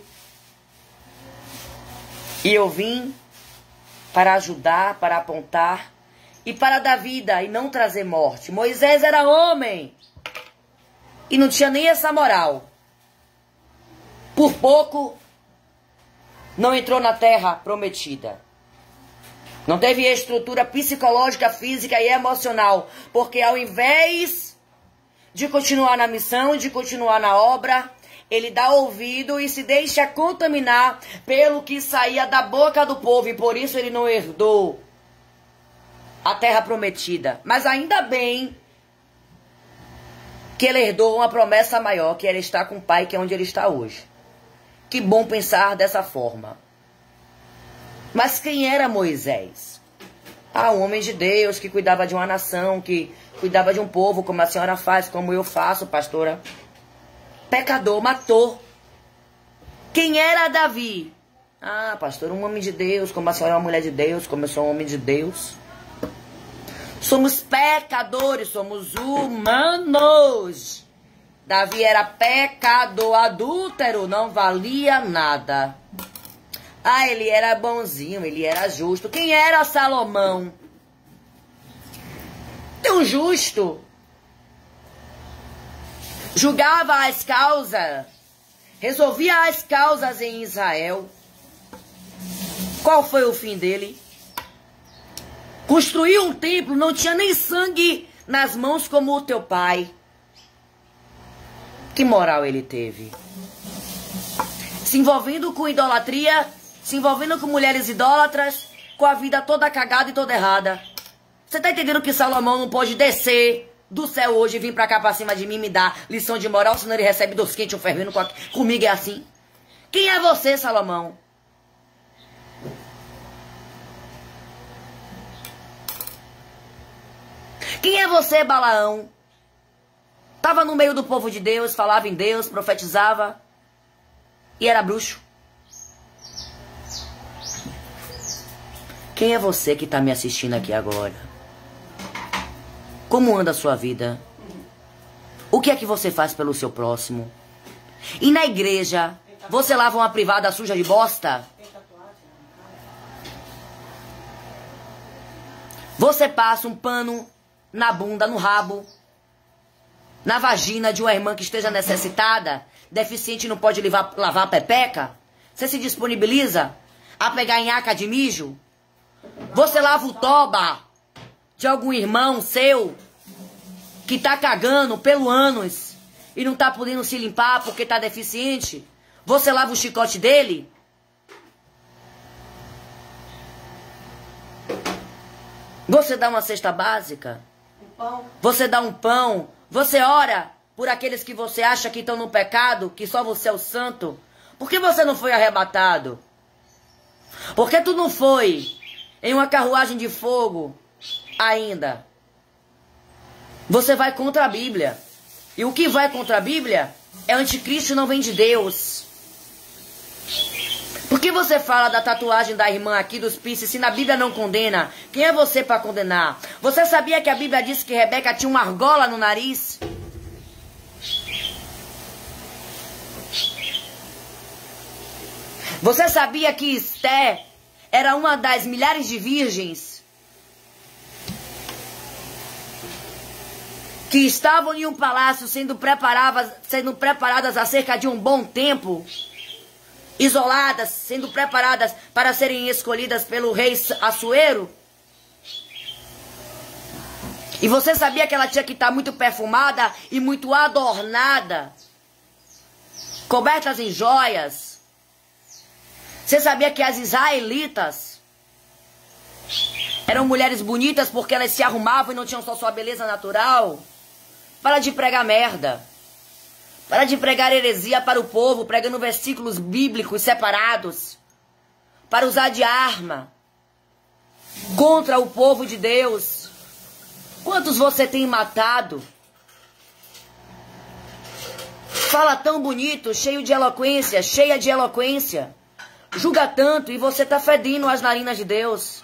E eu vim para ajudar, para apontar e para dar vida e não trazer morte. Moisés era homem e não tinha nem essa moral. Por pouco não entrou na terra prometida. Não teve estrutura psicológica, física e emocional, porque ao invés de continuar na missão, de continuar na obra, ele dá ouvido e se deixa contaminar pelo que saía da boca do povo. E por isso ele não herdou a terra prometida. Mas ainda bem que ele herdou uma promessa maior, que era estar com o Pai, que é onde ele está hoje. Que bom pensar dessa forma. Mas quem era Moisés? Um homem de Deus que cuidava de uma nação, que cuidava de um povo, como a senhora faz, como eu faço, pastora. Pecador, matou. Quem era Davi? Pastor, um homem de Deus, como a senhora é uma mulher de Deus, como eu sou um homem de Deus. Somos pecadores, somos humanos. Davi era pecador, adúltero, não valia nada. Ele era bonzinho, ele era justo. Quem era Salomão? Tão justo. Julgava as causas, resolvia as causas em Israel. Qual foi o fim dele? Construiu um templo, não tinha nem sangue nas mãos como o teu pai. Que moral ele teve? Se envolvendo com idolatria, se envolvendo com mulheres idólatras, com a vida toda cagada e toda errada. Você tá entendendo que Salomão não pode descer do céu hoje e vir pra cá pra cima de mim me dar lição de moral, senão ele recebe dos quentes ou fervendo. Comigo é assim. Quem é você, Salomão? Quem é você, Balaão? Estava no meio do povo de Deus, falava em Deus, profetizava e era bruxo. Quem é você que está me assistindo aqui agora? Como anda a sua vida? O que é que você faz pelo seu próximo? E na igreja, você lava uma privada suja de bosta? Você passa um pano na bunda, no rabo, na vagina de uma irmã que esteja necessitada, deficiente, não pode lavar a pepeca? Você se disponibiliza a pegar nhaca de mijo? Você lava o toba de algum irmão seu que tá cagando pelo ânus e não tá podendo se limpar porque tá deficiente? Você lava o chicote dele? Você dá uma cesta básica? Você dá um pão? Você ora por aqueles que você acha que estão no pecado, que só você é o santo? Por que você não foi arrebatado? Por que tu não foi em uma carruagem de fogo ainda? Você vai contra a Bíblia. E o que vai contra a Bíblia é anticristo e não vem de Deus. Por que você fala da tatuagem da irmã aqui, dos piercing, se na Bíblia não condena? Quem é você para condenar? Você sabia que a Bíblia disse que Rebeca tinha uma argola no nariz? Você sabia que Esté era uma das milhares de virgens que estavam em um palácio sendo preparadas há cerca de um bom tempo, isoladas, sendo preparadas para serem escolhidas pelo rei Assuero? E você sabia que ela tinha que estar muito perfumada e muito adornada, cobertas em joias? Você sabia que as israelitas eram mulheres bonitas porque elas se arrumavam e não tinham só sua beleza natural? Para de pregar merda. Para de pregar heresia para o povo, pregando versículos bíblicos separados, para usar de arma contra o povo de Deus. Quantos você tem matado? Fala tão bonito, cheia de eloquência. Julga tanto e você está fedendo as narinas de Deus.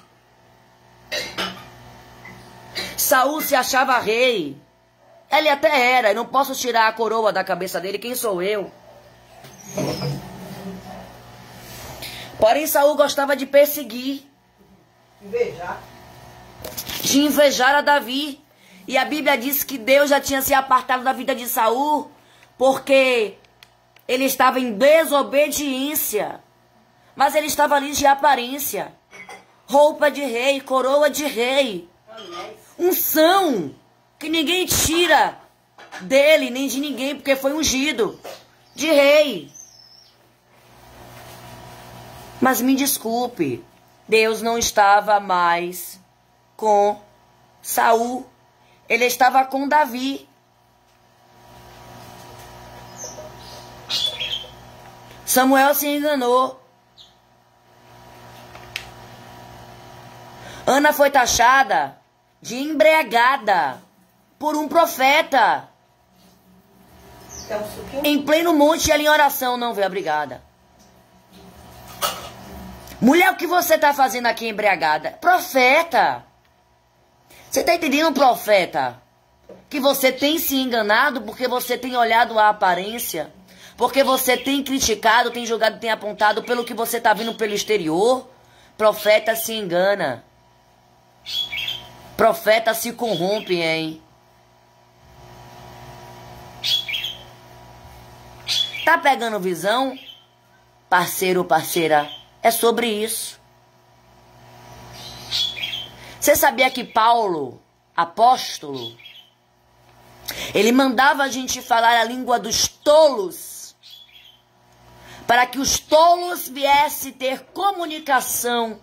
Saul se achava rei. Ele até era, eu não posso tirar a coroa da cabeça dele, quem sou eu? Porém, Saul gostava de perseguir. De invejar a Davi. E a Bíblia diz que Deus já tinha se apartado da vida de Saul, porque ele estava em desobediência. Mas ele estava ali de aparência. Roupa de rei, coroa de rei. Unção que ninguém tira dele, nem de ninguém, porque foi ungido de rei. Mas me desculpe, Deus não estava mais com Saul. Ele estava com Davi. Samuel se enganou. Ana foi taxada de embriagada por um profeta. Em pleno monte, ela em oração não veio abrigada. Mulher, o que você está fazendo aqui embriagada? Profeta. Você está entendendo, profeta? Que você tem se enganado porque você tem olhado a aparência. Porque você tem criticado, tem julgado, tem apontado pelo que você está vendo pelo exterior. Profeta se engana. Profeta se corrompe, hein? Tá pegando visão? Parceiro, parceira, é sobre isso. Você sabia que Paulo, apóstolo, ele mandava a gente falar a língua dos tolos, para que os tolos viessem ter comunicação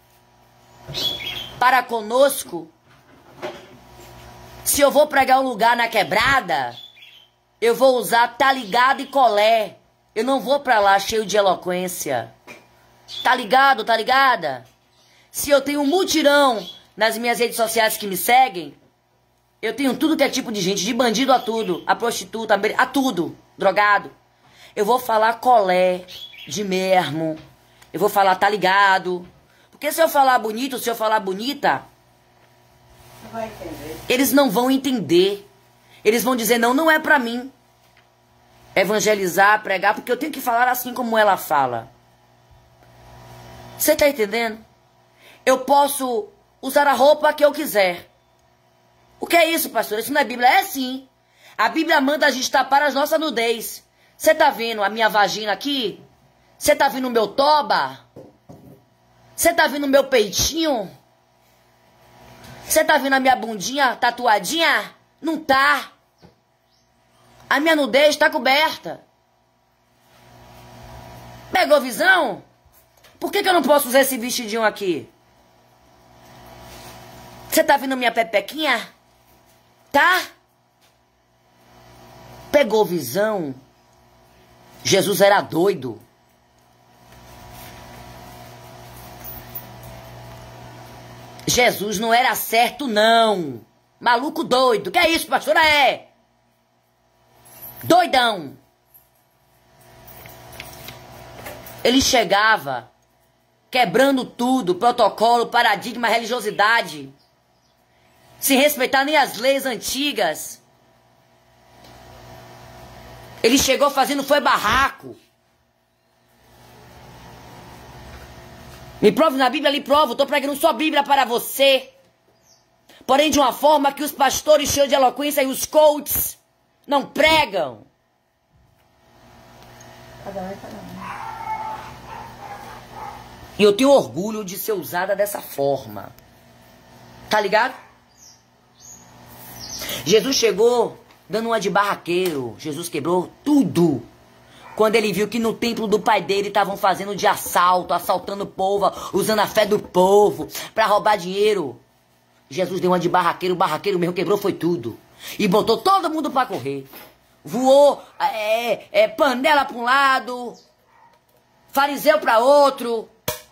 para conosco? Se eu vou pregar um lugar na quebrada, eu vou usar tá ligado e colé. Eu não vou pra lá cheio de eloquência. Tá ligado, tá ligada? Se eu tenho um mutirão nas minhas redes sociais que me seguem, Eu tenho tudo que é tipo de gente, de bandido a tudo, a prostituta, a tudo, drogado. Eu vou falar colé, de mermo. Eu vou falar tá ligado. Porque se eu falar bonito, se eu falar bonita, Não vai entender. eles não vão entender. Eles vão dizer, não, não é pra mim. Evangelizar, pregar, porque eu tenho que falar assim como ela fala. Você tá entendendo? Eu posso usar a roupa que eu quiser. O que é isso, pastor? Isso não é Bíblia? É sim. A Bíblia manda a gente tapar as nossas nudez. Você tá vendo a minha vagina aqui? Você tá vendo o meu toba? Você tá vendo o meu peitinho? Você tá vendo a minha bundinha tatuadinha? Não tá. A minha nudez tá coberta. Pegou visão? Por que eu não posso usar esse vestidinho aqui? Você tá vendo minha pepequinha? Tá? Pegou visão? Jesus era doido. Jesus não era certo, não. Maluco doido. Que é isso, pastora? É doidão. Ele chegava quebrando tudo, protocolo, paradigma, religiosidade, sem respeitar nem as leis antigas. Ele chegou fazendo foi barraco. Me prove na Bíblia, lhe provo. Estou pregando só Bíblia para você. Porém, de uma forma que os pastores cheios de eloquência e os coaches não pregam. Cada um é cada um. E eu tenho orgulho de ser usada dessa forma. Tá ligado? Jesus chegou dando uma de barraqueiro. Jesus quebrou tudo. Quando ele viu que no templo do pai dele estavam fazendo de assalto, assaltando o povo, usando a fé do povo para roubar dinheiro. Jesus deu uma de barraqueiro, o barraqueiro mesmo quebrou foi tudo. E botou todo mundo para correr. Voou panela para um lado, fariseu para outro,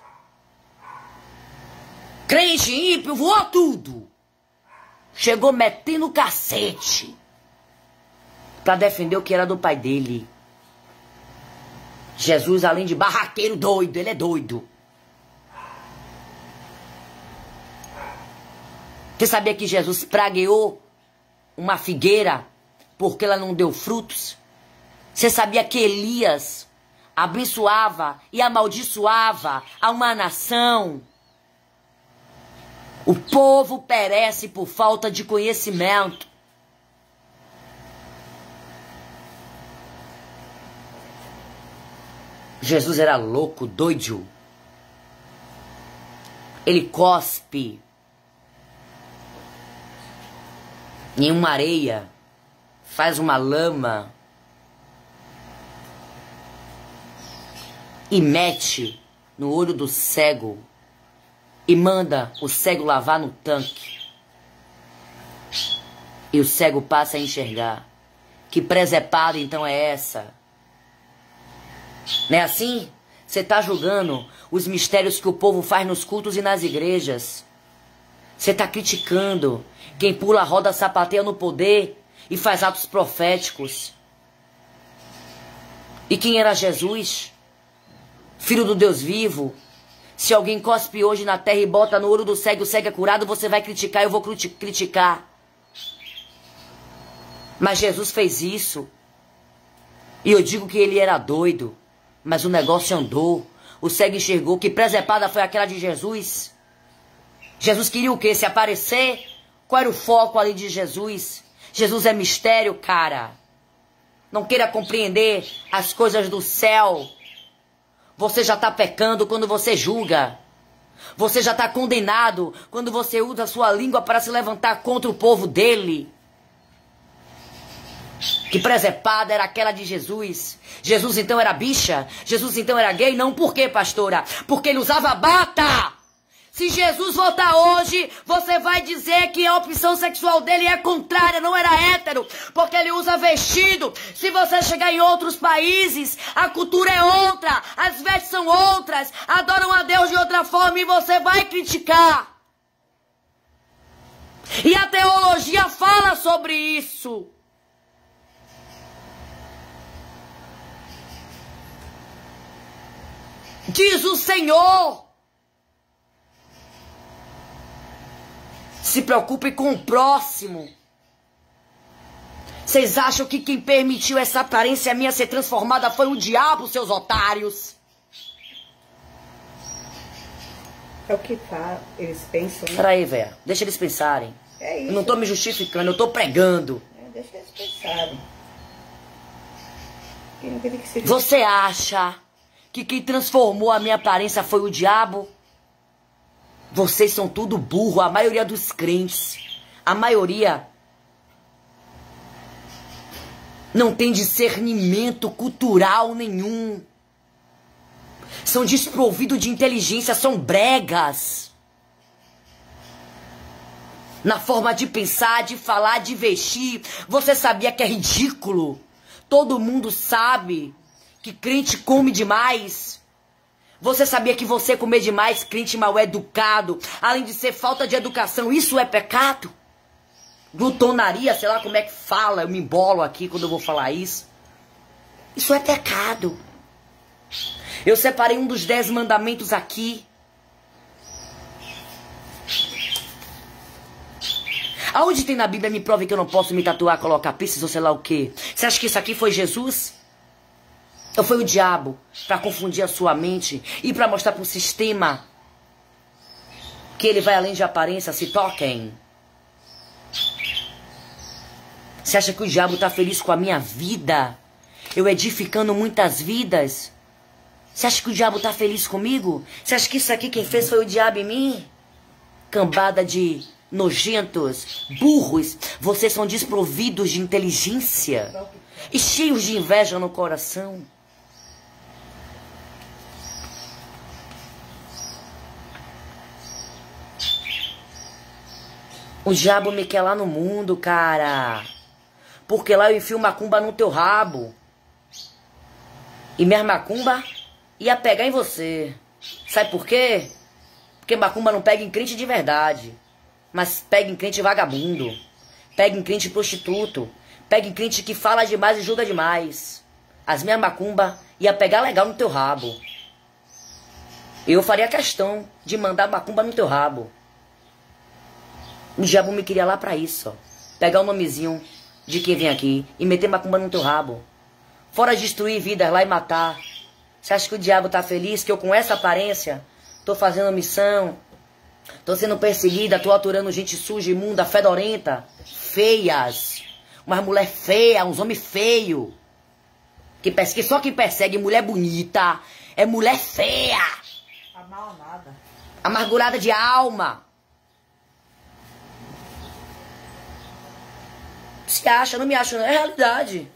crente ímpio, voou tudo. Chegou metendo cacete para defender o que era do pai dele. Jesus, além de barraqueiro doido, ele é doido. Você sabia que Jesus pragueou uma figueira porque ela não deu frutos? Você sabia que Elias abençoava e amaldiçoava a uma nação? O povo perece por falta de conhecimento. Jesus era louco, doido. Ele cospe em uma areia, faz uma lama e mete no olho do cego e manda o cego lavar no tanque. E o cego passa a enxergar. Que presepada então é essa? Não é assim? Você está julgando os mistérios que o povo faz nos cultos e nas igrejas. Você está criticando quem pula a roda, sapateia no poder e faz atos proféticos. E quem era Jesus? Filho do Deus vivo. Se alguém cospe hoje na terra e bota no olho do cego, o cego é curado, você vai criticar, eu vou criticar. Mas Jesus fez isso. E eu digo que ele era doido. Mas o negócio andou. O cego enxergou. Que presepada foi aquela de Jesus? Jesus queria o quê? Se aparecer? Qual era o foco ali de Jesus? Jesus é mistério, cara. Não queira compreender as coisas do céu. Você já está pecando quando você julga. Você já está condenado quando você usa a sua língua para se levantar contra o povo dele. Que presepada era aquela de Jesus? Jesus então era bicha? Jesus então era gay? Não, por quê, pastora? Porque ele usava bata! Se Jesus voltar hoje, você vai dizer que a opção sexual dele é contrária, não era hétero, porque ele usa vestido. Se você chegar em outros países, a cultura é outra, as vestes são outras, adoram a Deus de outra forma e você vai criticar. E a teologia fala sobre isso. Diz o Senhor. Se preocupe com o próximo. Vocês acham que quem permitiu essa aparência minha ser transformada foi o diabo, seus otários? É o que eles pensam, né? Peraí, velho. Deixa eles pensarem. É isso. Eu não tô me justificando, eu tô pregando. Deixa eles pensarem. Quem não queria que se... Você acha que quem transformou a minha aparência foi o diabo? Vocês são tudo burro, a maioria dos crentes. A maioria não tem discernimento cultural nenhum. São desprovidos de inteligência, são bregas. Na forma de pensar, de falar, de vestir. Você sabia que é ridículo? Todo mundo sabe que crente come demais. Você sabia que você comer demais, crente mal educado, além de ser falta de educação, isso é pecado? Glutonaria, sei lá como é que fala, eu me embolo aqui quando eu vou falar isso. Isso é pecado. Eu separei um dos 10 mandamentos aqui. Aonde tem na Bíblia me prove que eu não posso me tatuar, colocar piercing ou sei lá o quê? Você acha que isso aqui foi Jesus? Ou foi o diabo para confundir a sua mente e para mostrar para o sistema que ele vai além de aparência? Se toquem. Você acha que o diabo tá feliz com a minha vida? Eu edificando muitas vidas? Você acha que o diabo tá feliz comigo? Você acha que isso aqui quem fez foi o diabo em mim? Cambada de nojentos, burros. Vocês são desprovidos de inteligência e cheios de inveja no coração. O diabo me quer lá no mundo, cara. Porque lá eu enfio macumba no teu rabo. E minha macumba ia pegar em você. Sabe por quê? Porque macumba não pega em crente de verdade. Mas pega em crente vagabundo. Pega em crente prostituto. Pega em crente que fala demais e julga demais. As minhas macumba ia pegar legal no teu rabo. Eu faria questão de mandar macumba no teu rabo. O diabo me queria lá pra isso, ó. Pegar o nomezinho de quem vem aqui e meter macumba no teu rabo. Fora destruir vidas lá e matar. Você acha que o diabo tá feliz que eu com essa aparência tô fazendo missão? Tô sendo perseguida, tô aturando gente suja, imunda, fedorenta, feias. Umas mulher feia, uns homens feios. Que só quem persegue mulher bonita é mulher feia. Amalmada. Amargurada de alma. Se acha, não me acha, não. É realidade.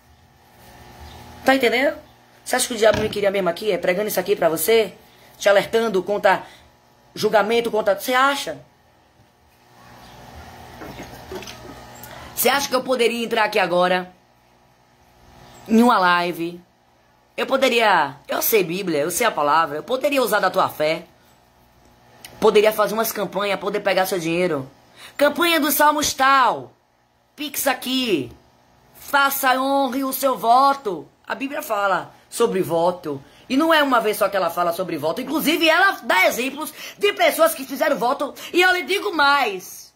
Tá entendendo? Você acha que o diabo me queria mesmo aqui? É pregando isso aqui pra você? Te alertando contra julgamento, contra... Você acha? Você acha que eu poderia entrar aqui agora em uma live? Eu poderia... Eu sei Bíblia, eu sei a palavra. Eu poderia usar da tua fé. Poderia fazer umas campanhas, poder pegar seu dinheiro. Campanha dos Salmos tal. Pix aqui. Faça, honre o seu voto. A Bíblia fala sobre voto. E não é uma vez só que ela fala sobre voto. Inclusive, ela dá exemplos de pessoas que fizeram voto. E eu lhe digo mais.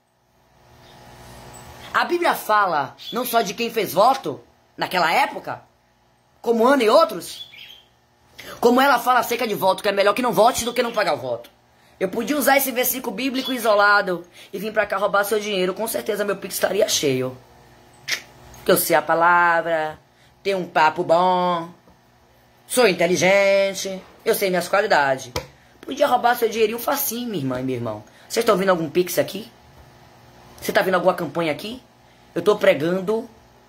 A Bíblia fala não só de quem fez voto naquela época, como Ana e outros. Como ela fala acerca de voto, que é melhor que não vote do que não pagar o voto. Eu podia usar esse versículo bíblico isolado e vir pra cá roubar seu dinheiro. Com certeza meu pix estaria cheio. Porque eu sei a palavra, tenho um papo bom, sou inteligente, eu sei minhas qualidades. Podia roubar seu dinheirinho facinho, minha irmã e meu irmão. Vocês estão vendo algum pix aqui? Você tá vendo alguma campanha aqui? Eu tô pregando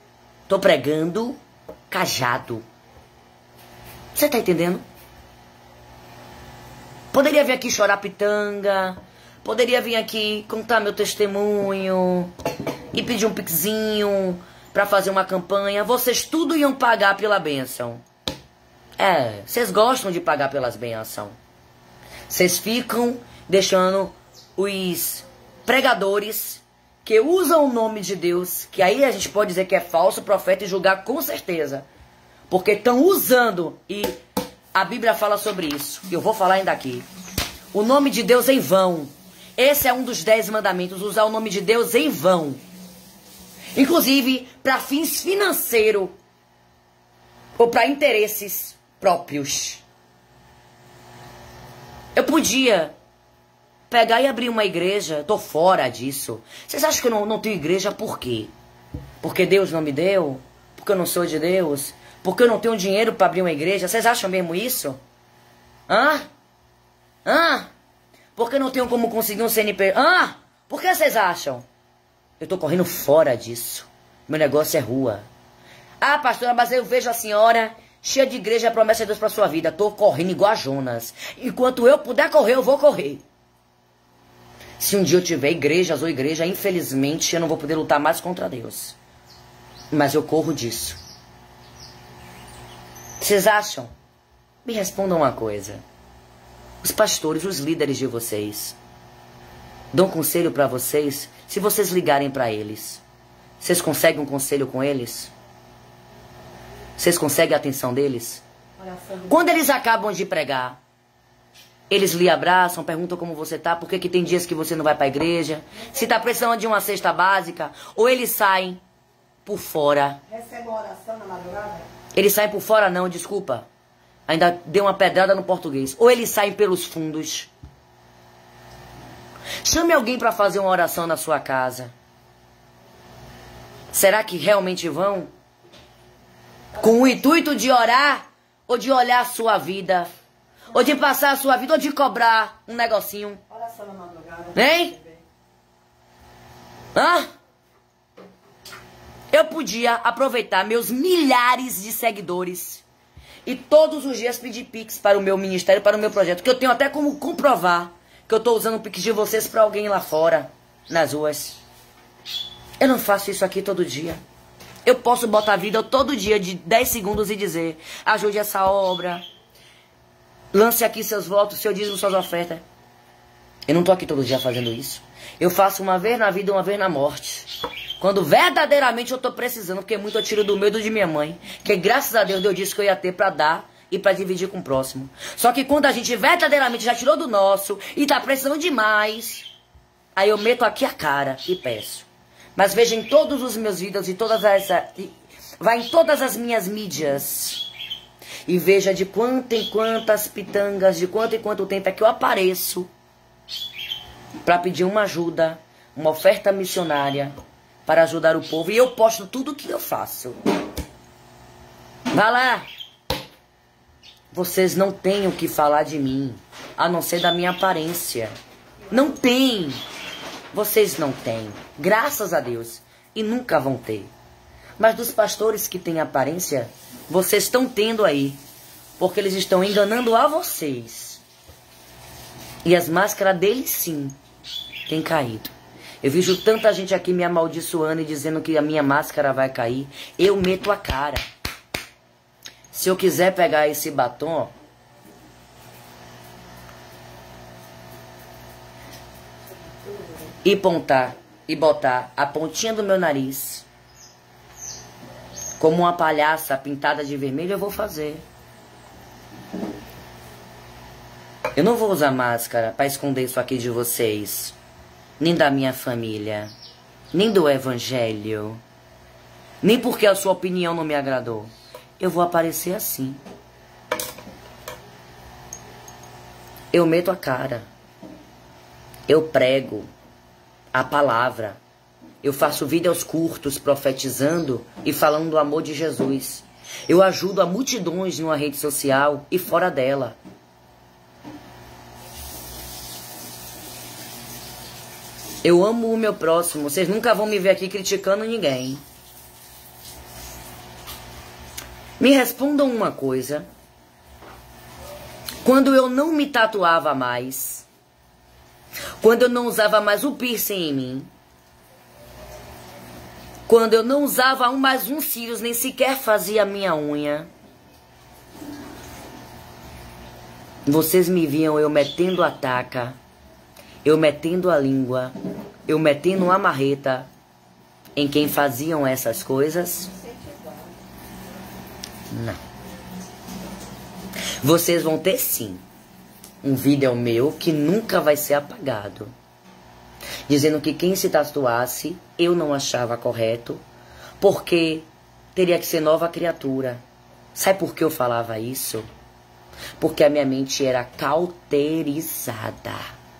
cajado. Você tá entendendo? Poderia vir aqui chorar pitanga. Poderia vir aqui contar meu testemunho. E pedir um pixinho pra fazer uma campanha. Vocês tudo iam pagar pela bênção. É, vocês gostam de pagar pelas bênçãos. Vocês ficam deixando os pregadores que usam o nome de Deus, que aí a gente pode dizer que é falso profeta e julgar com certeza, porque estão usando, e a Bíblia fala sobre isso, eu vou falar ainda aqui, o nome de Deus em vão. Esse é um dos 10 mandamentos, usar o nome de Deus em vão, inclusive para fins financeiros ou para interesses próprios. Eu podia pegar e abrir uma igreja, tô fora disso. Vocês acham que eu não tenho igreja por quê? Porque Deus não me deu? Porque eu não sou de Deus? Porque eu não tenho dinheiro para abrir uma igreja? Vocês acham mesmo isso? Hã? Porque eu não tenho como conseguir um CNP? Por que vocês acham? Eu tô correndo fora disso. Meu negócio é rua. Ah, pastora, mas eu vejo a senhora cheia de igreja, promessa de Deus para sua vida. Tô correndo igual a Jonas. Enquanto eu puder correr, eu vou correr. Se um dia eu tiver igrejas ou igreja, infelizmente, eu não vou poder lutar mais contra Deus. Mas eu corro disso. Vocês acham? Me respondam uma coisa. Os pastores, os líderes de vocês, dão conselho para vocês? Se vocês ligarem para eles, vocês conseguem um conselho com eles? Vocês conseguem a atenção deles? Quando eles acabam de pregar, eles lhe abraçam, perguntam como você tá, por que tem dias que você não vai para a igreja, se tá precisando de uma cesta básica, ou eles saem por fora. Recebe uma oração na madrugada? Eles saem por fora não, desculpa. Ainda deu uma pedrada no português. Ou eles saem pelos fundos. Chame alguém para fazer uma oração na sua casa. Será que realmente vão? Com o intuito de orar, ou de olhar a sua vida, ou de passar a sua vida, ou de cobrar um negocinho. Oração na madrugada. Hein? Eu podia aproveitar meus milhares de seguidores e todos os dias pedir Pix para o meu ministério, para o meu projeto, que eu tenho até como comprovar que eu estou usando o Pix de vocês para alguém lá fora, nas ruas. Eu não faço isso aqui todo dia. Eu posso botar a vida todo dia de 10 segundos e dizer: ajude essa obra, lance aqui seus votos, seu dízimo, suas ofertas. Eu não tô aqui todo dia fazendo isso. Eu faço uma vez na vida, uma vez na morte. Quando verdadeiramente eu tô precisando, porque muito eu tiro do meu e do de minha mãe, que graças a Deus Deus disse que eu ia ter pra dar e pra dividir com o próximo. Só que quando a gente verdadeiramente já tirou do nosso e tá precisando demais, aí eu meto aqui a cara e peço. Mas veja em todos os meus vídeos e vai em todas as minhas mídias e veja de quanto em quantas pitangas, de quanto em quanto tempo é que eu apareço para pedir uma ajuda, uma oferta missionária para ajudar o povo, e eu posto tudo o que eu faço. Vá lá. Vocês não têm o que falar de mim, a não ser da minha aparência. Não tem. Vocês não têm, graças a Deus, e nunca vão ter. Mas dos pastores que têm aparência, vocês estão tendo aí, porque eles estão enganando a vocês. E as máscaras deles, sim, têm caído. Eu vejo tanta gente aqui me amaldiçoando e dizendo que a minha máscara vai cair. Eu meto a cara. Se eu quiser pegar esse batom, e botar a pontinha do meu nariz como uma palhaça pintada de vermelho, eu vou fazer. Eu não vou usar máscara para esconder isso aqui de vocês, nem da minha família, nem do evangelho, nem porque a sua opinião não me agradou. Eu vou aparecer assim. Eu meto a cara. Eu prego a palavra. Eu faço vídeos curtos profetizando e falando do amor de Jesus. Eu ajudo a multidões numa rede social e fora dela. Eu amo o meu próximo. Vocês nunca vão me ver aqui criticando ninguém. Me respondam uma coisa. Quando eu não me tatuava mais, quando eu não usava mais o piercing em mim, quando eu não usava mais um cílios, nem sequer fazia a minha unha, vocês me viam eu metendo a taca, eu metendo a língua, eu metendo uma marreta em quem faziam essas coisas? Não. Vocês vão ter sim um vídeo meu que nunca vai ser apagado, dizendo que quem se tatuasse eu não achava correto, porque teria que ser nova criatura. Sabe por que eu falava isso? Porque a minha mente era cauterizada.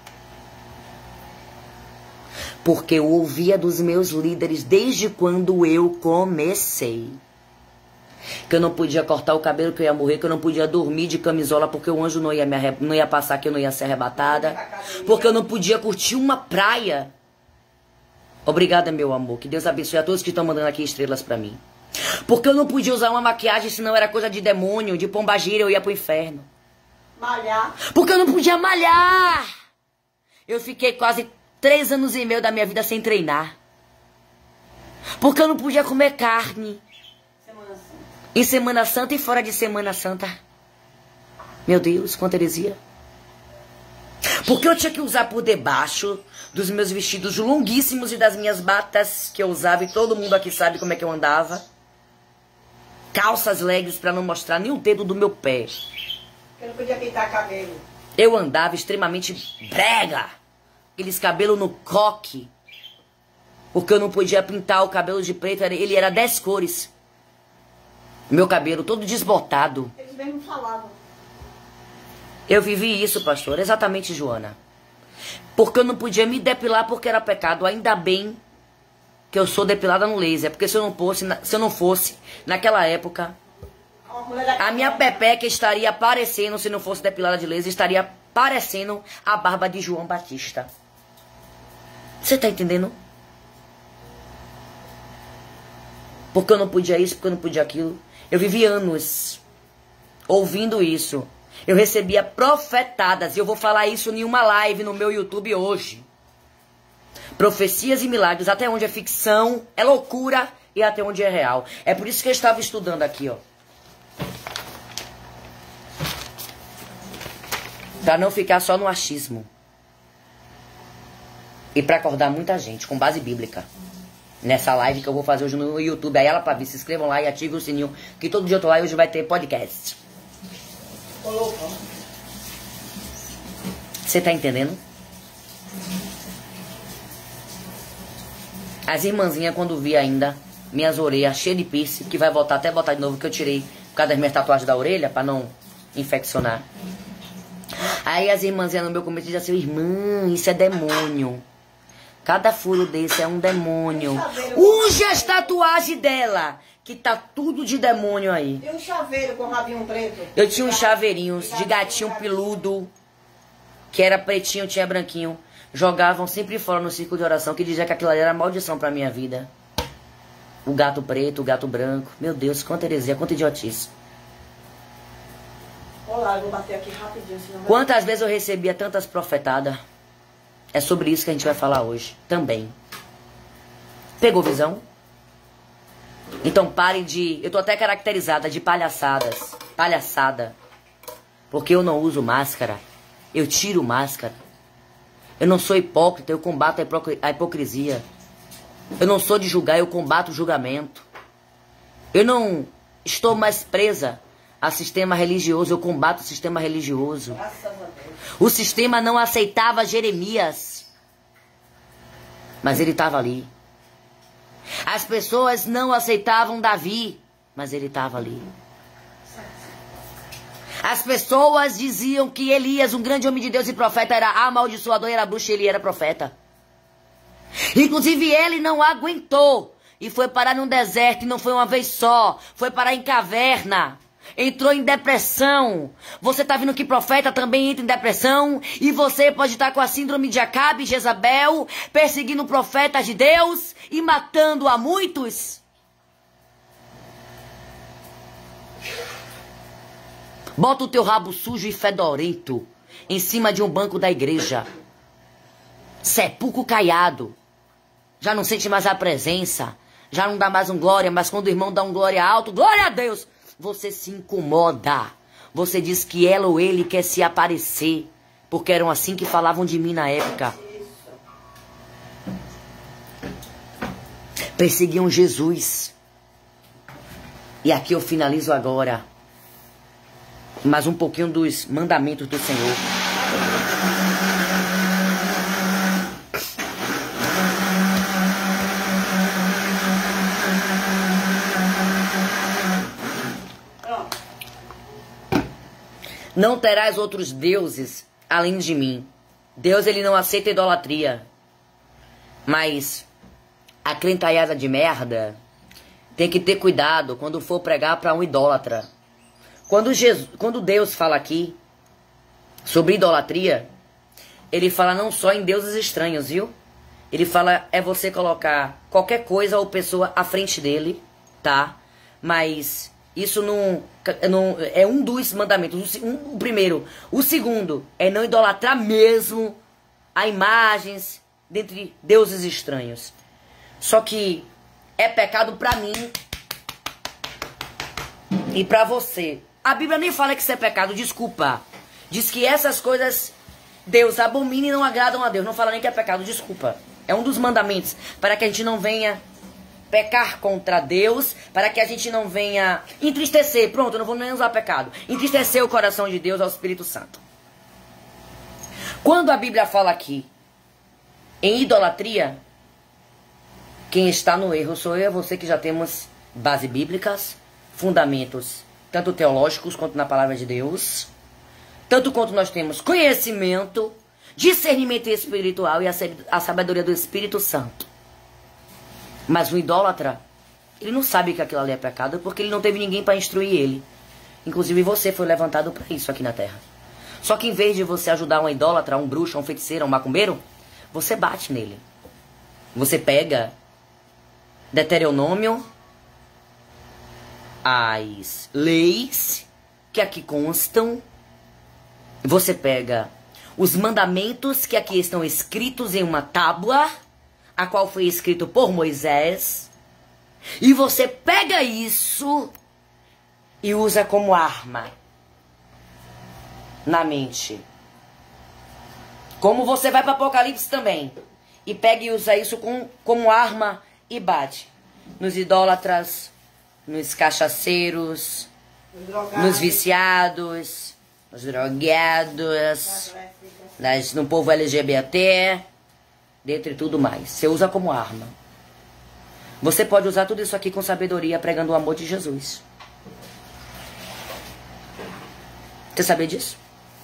Porque eu ouvia dos meus líderes desde quando eu comecei. Que eu não podia cortar o cabelo, que eu ia morrer, que eu não podia dormir de camisola porque o anjo não ia passar, que eu não ia ser arrebatada. Porque eu não podia curtir uma praia. Obrigada, meu amor. Que Deus abençoe a todos que estão mandando aqui estrelas pra mim. Porque eu não podia usar uma maquiagem, senão era coisa de demônio, de pombagira, eu ia pro inferno. Malhar. Porque eu não podia malhar. Eu fiquei quase 3 anos e meio da minha vida sem treinar. Porque eu não podia comer carne. Em Semana Santa e fora de Semana Santa. Meu Deus, quanta heresia. Porque eu tinha que usar por debaixo dos meus vestidos longuíssimos e das minhas batas que eu usava. E todo mundo aqui sabe como é que eu andava. Calças leggings para não mostrar nem o dedo do meu pé. Eu não podia pintar cabelo. Eu andava extremamente brega. Aqueles cabelos no coque. Porque eu não podia pintar o cabelo de preto. Ele era 10 cores. Meu cabelo todo desbotado. Eles mesmo falavam. Eu vivi isso, pastor. Exatamente, Joana. Porque eu não podia me depilar porque era pecado. Ainda bem que eu sou depilada no laser. Porque se eu não fosse naquela época, a minha pepeca estaria aparecendo, se não fosse depilada de laser, estaria parecendo a barba de João Batista. Você tá entendendo? Porque eu não podia isso, porque eu não podia aquilo. Eu vivi anos ouvindo isso. Eu recebia profetadas. E eu vou falar isso em uma live no meu YouTube hoje. Profecias e milagres. Até onde é ficção, é loucura e até onde é real. É por isso que eu estava estudando aqui, ó. Pra não ficar só no achismo. E pra acordar muita gente com base bíblica. Nessa live que eu vou fazer hoje no YouTube. Aí ela pra ver. Se inscrevam lá e ativem o sininho. Que todo dia eu tô lá e hoje vai ter podcast. Você tá entendendo? As irmãzinhas quando vi ainda minhas orelhas cheias de piercing. Que vai voltar até botar de novo. Que eu tirei por causa das minhas tatuagens da orelha. Pra não infeccionar. Aí as irmãzinhas no meu comentário dizem assim: irmã, isso é demônio. Cada furo desse é um demônio. Unge as tatuagens dela, que tá tudo de demônio aí. E um chaveiro com rabinho preto? Eu tinha uns chaveirinhos de gatinho peludo, que era pretinho, tinha branquinho. Jogavam sempre fora no círculo de oração, que dizia que aquilo ali era maldição pra minha vida. O gato preto, o gato branco. Meu Deus, quanta heresia, quanta idiotice. Olá, eu vou bater aqui rapidinho. Senão Quantas vezes eu recebia tantas profetadas? É sobre isso que a gente vai falar hoje também. Pegou visão? Então parem de... Eu tô até caracterizada de palhaçadas. Palhaçada. Porque eu não uso máscara. Eu tiro máscara. Eu não sou hipócrita, eu combato a hipocrisia. Eu não sou de julgar, eu combato o julgamento. Eu não estou mais presa a sistema religioso, eu combato o sistema religioso. O sistema não aceitava Jeremias, mas ele estava ali. As pessoas não aceitavam Davi, mas ele estava ali. As pessoas diziam que Elias, um grande homem de Deus e profeta, era amaldiçoador, era bruxo e ele era profeta. Inclusive ele não aguentou e foi parar num deserto, e não foi uma vez só, foi parar em caverna. Entrou em depressão. Você tá vendo que profeta também entra em depressão? E você pode estar com a síndrome de Acabe e Jezabel, perseguindo profetas de Deus e matando a muitos? Bota o teu rabo sujo e fedorento em cima de um banco da igreja. Sepulcro caiado. Já não sente mais a presença. Já não dá mais um glória, mas quando o irmão dá um glória alto, glória a Deus, você se incomoda. Você diz que ela ou ele quer se aparecer. Porque eram assim que falavam de mim na época. perseguiam Jesus. E aqui eu finalizo agora mais um pouquinho dos mandamentos do Senhor. Não terás outros deuses além de mim. Deus, ele não aceita idolatria. Mas a crentalhada de merda tem que ter cuidado quando for pregar para um idólatra. Quando Deus fala aqui sobre idolatria, ele fala não só em deuses estranhos, viu? Ele fala é você colocar qualquer coisa ou pessoa à frente dele, tá? Mas isso não é um dos mandamentos. O primeiro. O segundo é não idolatrar mesmo a imagens dentre deuses estranhos. Só que é pecado pra mim e pra você. A Bíblia nem fala que isso é pecado, desculpa. Diz que essas coisas Deus abomina e não agradam a Deus. Não fala nem que é pecado, desculpa. É um dos mandamentos para que a gente não venha pecar contra Deus, para que a gente não venha entristecer. Pronto, eu não vou nem usar pecado. Entristecer o coração de Deus ao Espírito Santo. Quando a Bíblia fala aqui em idolatria, quem está no erro sou eu e você, que já temos bases bíblicas, fundamentos tanto teológicos quanto na palavra de Deus, tanto quanto nós temos conhecimento, discernimento espiritual e a sabedoria do Espírito Santo. Mas o idólatra, ele não sabe que aquilo ali é pecado porque ele não teve ninguém para instruir ele. Inclusive você foi levantado para isso aqui na terra. Só que em vez de você ajudar um idólatra, um bruxo, um feiticeiro, um macumbeiro, você bate nele. Você pega Deuteronômio, as leis que aqui constam. Você pega os mandamentos que aqui estão escritos em uma tábua, a qual foi escrito por Moisés. E você pega isso e usa como arma na mente. Como você vai para Apocalipse também e pega e usa isso como arma e bate nos idólatras, nos cachaceiros, nos viciados, nos drogados, no povo LGBT, dentre tudo mais. Você usa como arma. Você pode usar tudo isso aqui com sabedoria, pregando o amor de Jesus. Você sabia disso?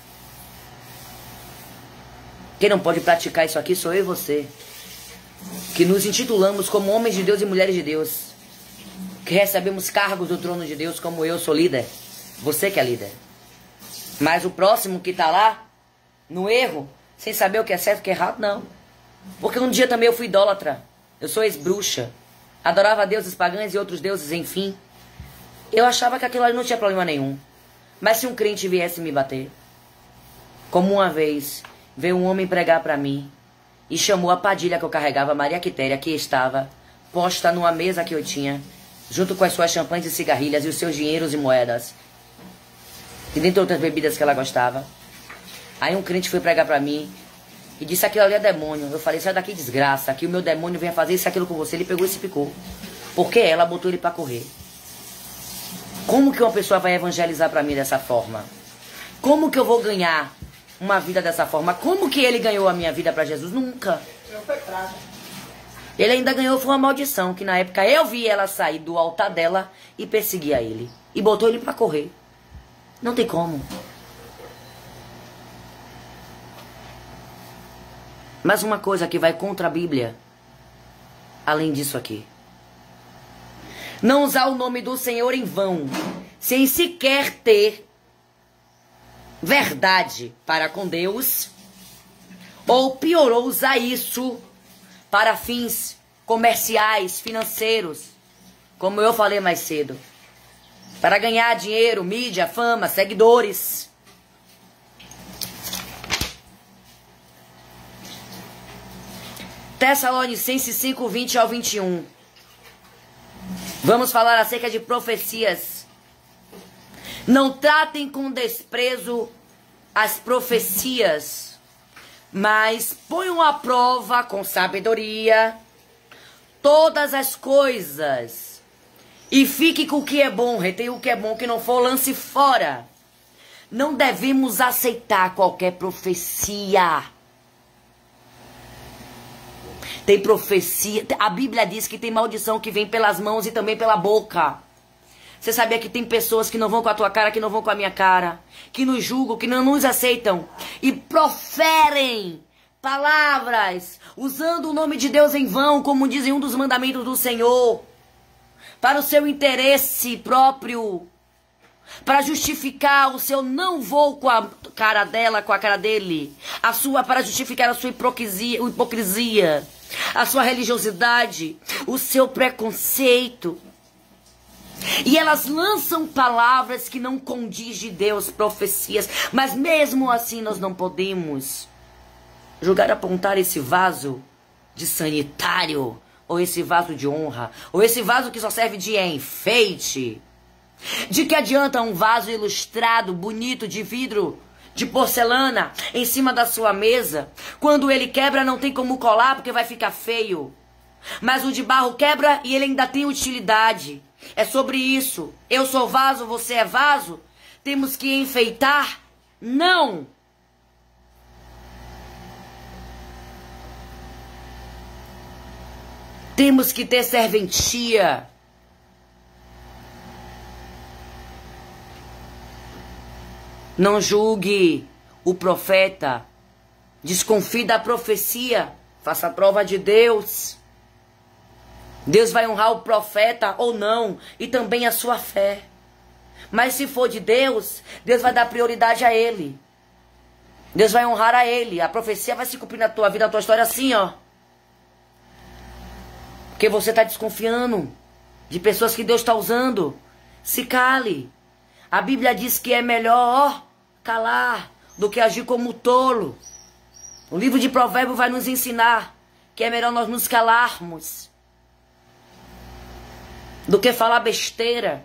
Quem não pode praticar isso aqui sou eu e você, que nos intitulamos como homens de Deus e mulheres de Deus, que recebemos cargos do trono de Deus, como eu sou líder, você que é líder. Mas o próximo que está lá, no erro, sem saber o que é certo e o que é errado, não. Porque um dia também eu fui idólatra, eu sou ex-bruxa, adorava deuses pagãos e outros deuses, enfim. Eu achava que aquilo ali não tinha problema nenhum. Mas se um crente viesse me bater, como uma vez veio um homem pregar para mim e chamou a padilha que eu carregava, Maria Quitéria, que estava posta numa mesa que eu tinha, junto com as suas champanhes e cigarrilhas e os seus dinheiros e moedas, e dentre outras bebidas que ela gostava. Aí um crente foi pregar para mim e disse: aquilo ali é demônio. Eu falei: sai daqui, desgraça, que o meu demônio venha fazer isso e aquilo com você. Ele pegou e se picou, porque ela botou ele para correr. Como que uma pessoa vai evangelizar para mim dessa forma? Como que eu vou ganhar uma vida dessa forma? Como que ele ganhou a minha vida para Jesus? Nunca. Ele ainda ganhou, foi uma maldição, que na época eu vi ela sair do altar dela e perseguia ele. E botou ele para correr. Não tem como. Mas uma coisa que vai contra a Bíblia, além disso aqui: não usar o nome do Senhor em vão, sem sequer ter verdade para com Deus, ou piorou, usar isso para fins comerciais, financeiros, como eu falei mais cedo, para ganhar dinheiro, mídia, fama, seguidores. Tessalonicenses 5, 20 ao 21. Vamos falar acerca de profecias. Não tratem com desprezo as profecias, mas ponham à prova com sabedoria todas as coisas. E fique com o que é bom, retenha o que é bom, que não for, lance fora. Não devemos aceitar qualquer profecia. Tem profecia, a Bíblia diz que tem maldição que vem pelas mãos e também pela boca. Você sabia que tem pessoas que não vão com a tua cara, que não vão com a minha cara, que nos julgam, que não nos aceitam e proferem palavras usando o nome de Deus em vão, como dizem um dos mandamentos do Senhor, para o seu interesse próprio, para justificar o seu não vou com a cara dela, com a cara dele, para justificar a sua hipocrisia, a sua religiosidade, o seu preconceito. E elas lançam palavras que não condiz de Deus, profecias, mas mesmo assim nós não podemos julgar, apontar esse vaso de sanitário, ou esse vaso de honra, ou esse vaso que só serve de enfeite. De que adianta um vaso ilustrado, bonito, de vidro, de porcelana, em cima da sua mesa? Quando ele quebra não tem como colar porque vai ficar feio. Mas o de barro quebra e ele ainda tem utilidade. É sobre isso. Eu sou vaso, você é vaso? Temos que enfeitar? Não! Temos que ter serventia. Não julgue o profeta. Desconfie da profecia. Faça a prova de Deus. Deus vai honrar o profeta ou não. E também a sua fé. Mas se for de Deus, Deus vai dar prioridade a ele. Deus vai honrar a ele. A profecia vai se cumprir na tua vida, na tua história assim, ó. Porque você está desconfiando de pessoas que Deus está usando. Se cale. A Bíblia diz que é melhor calar do que agir como tolo. O livro de Provérbios vai nos ensinar que é melhor nós nos calarmos do que falar besteira.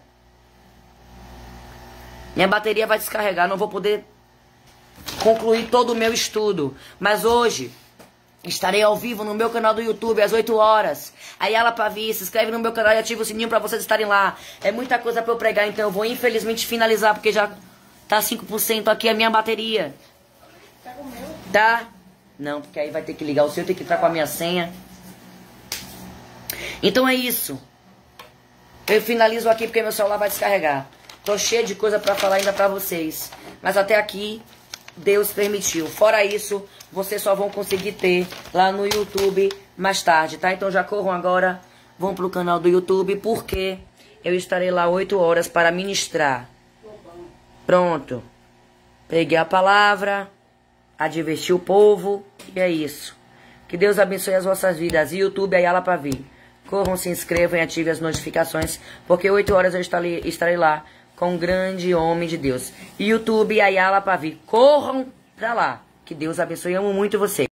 Minha bateria vai descarregar, não vou poder concluir todo o meu estudo. Mas hoje estarei ao vivo no meu canal do YouTube às 8 horas. Ayala Pavie, se inscreve no meu canal e ativa o sininho para vocês estarem lá. É muita coisa para eu pregar, então eu vou infelizmente finalizar porque já tá 5% aqui a minha bateria. Tá? Não, porque aí vai ter que ligar o seu, tem que entrar com a minha senha. Então é isso. Eu finalizo aqui porque meu celular vai descarregar. Tô cheio de coisa pra falar ainda pra vocês. Mas até aqui, Deus permitiu. Fora isso, vocês só vão conseguir ter lá no YouTube mais tarde, tá? Então já corram agora, vão pro canal do YouTube, porque eu estarei lá 8 horas para ministrar. Pronto. Peguei a palavra, adverti o povo, e é isso. Que Deus abençoe as vossas vidas. YouTube, Ayala Pavie. Corram, se inscrevam e ativem as notificações, porque 8 horas eu estarei lá com um grande homem de Deus. YouTube, Ayala Pavie. Corram pra lá. Que Deus abençoe. Eu amo muito você.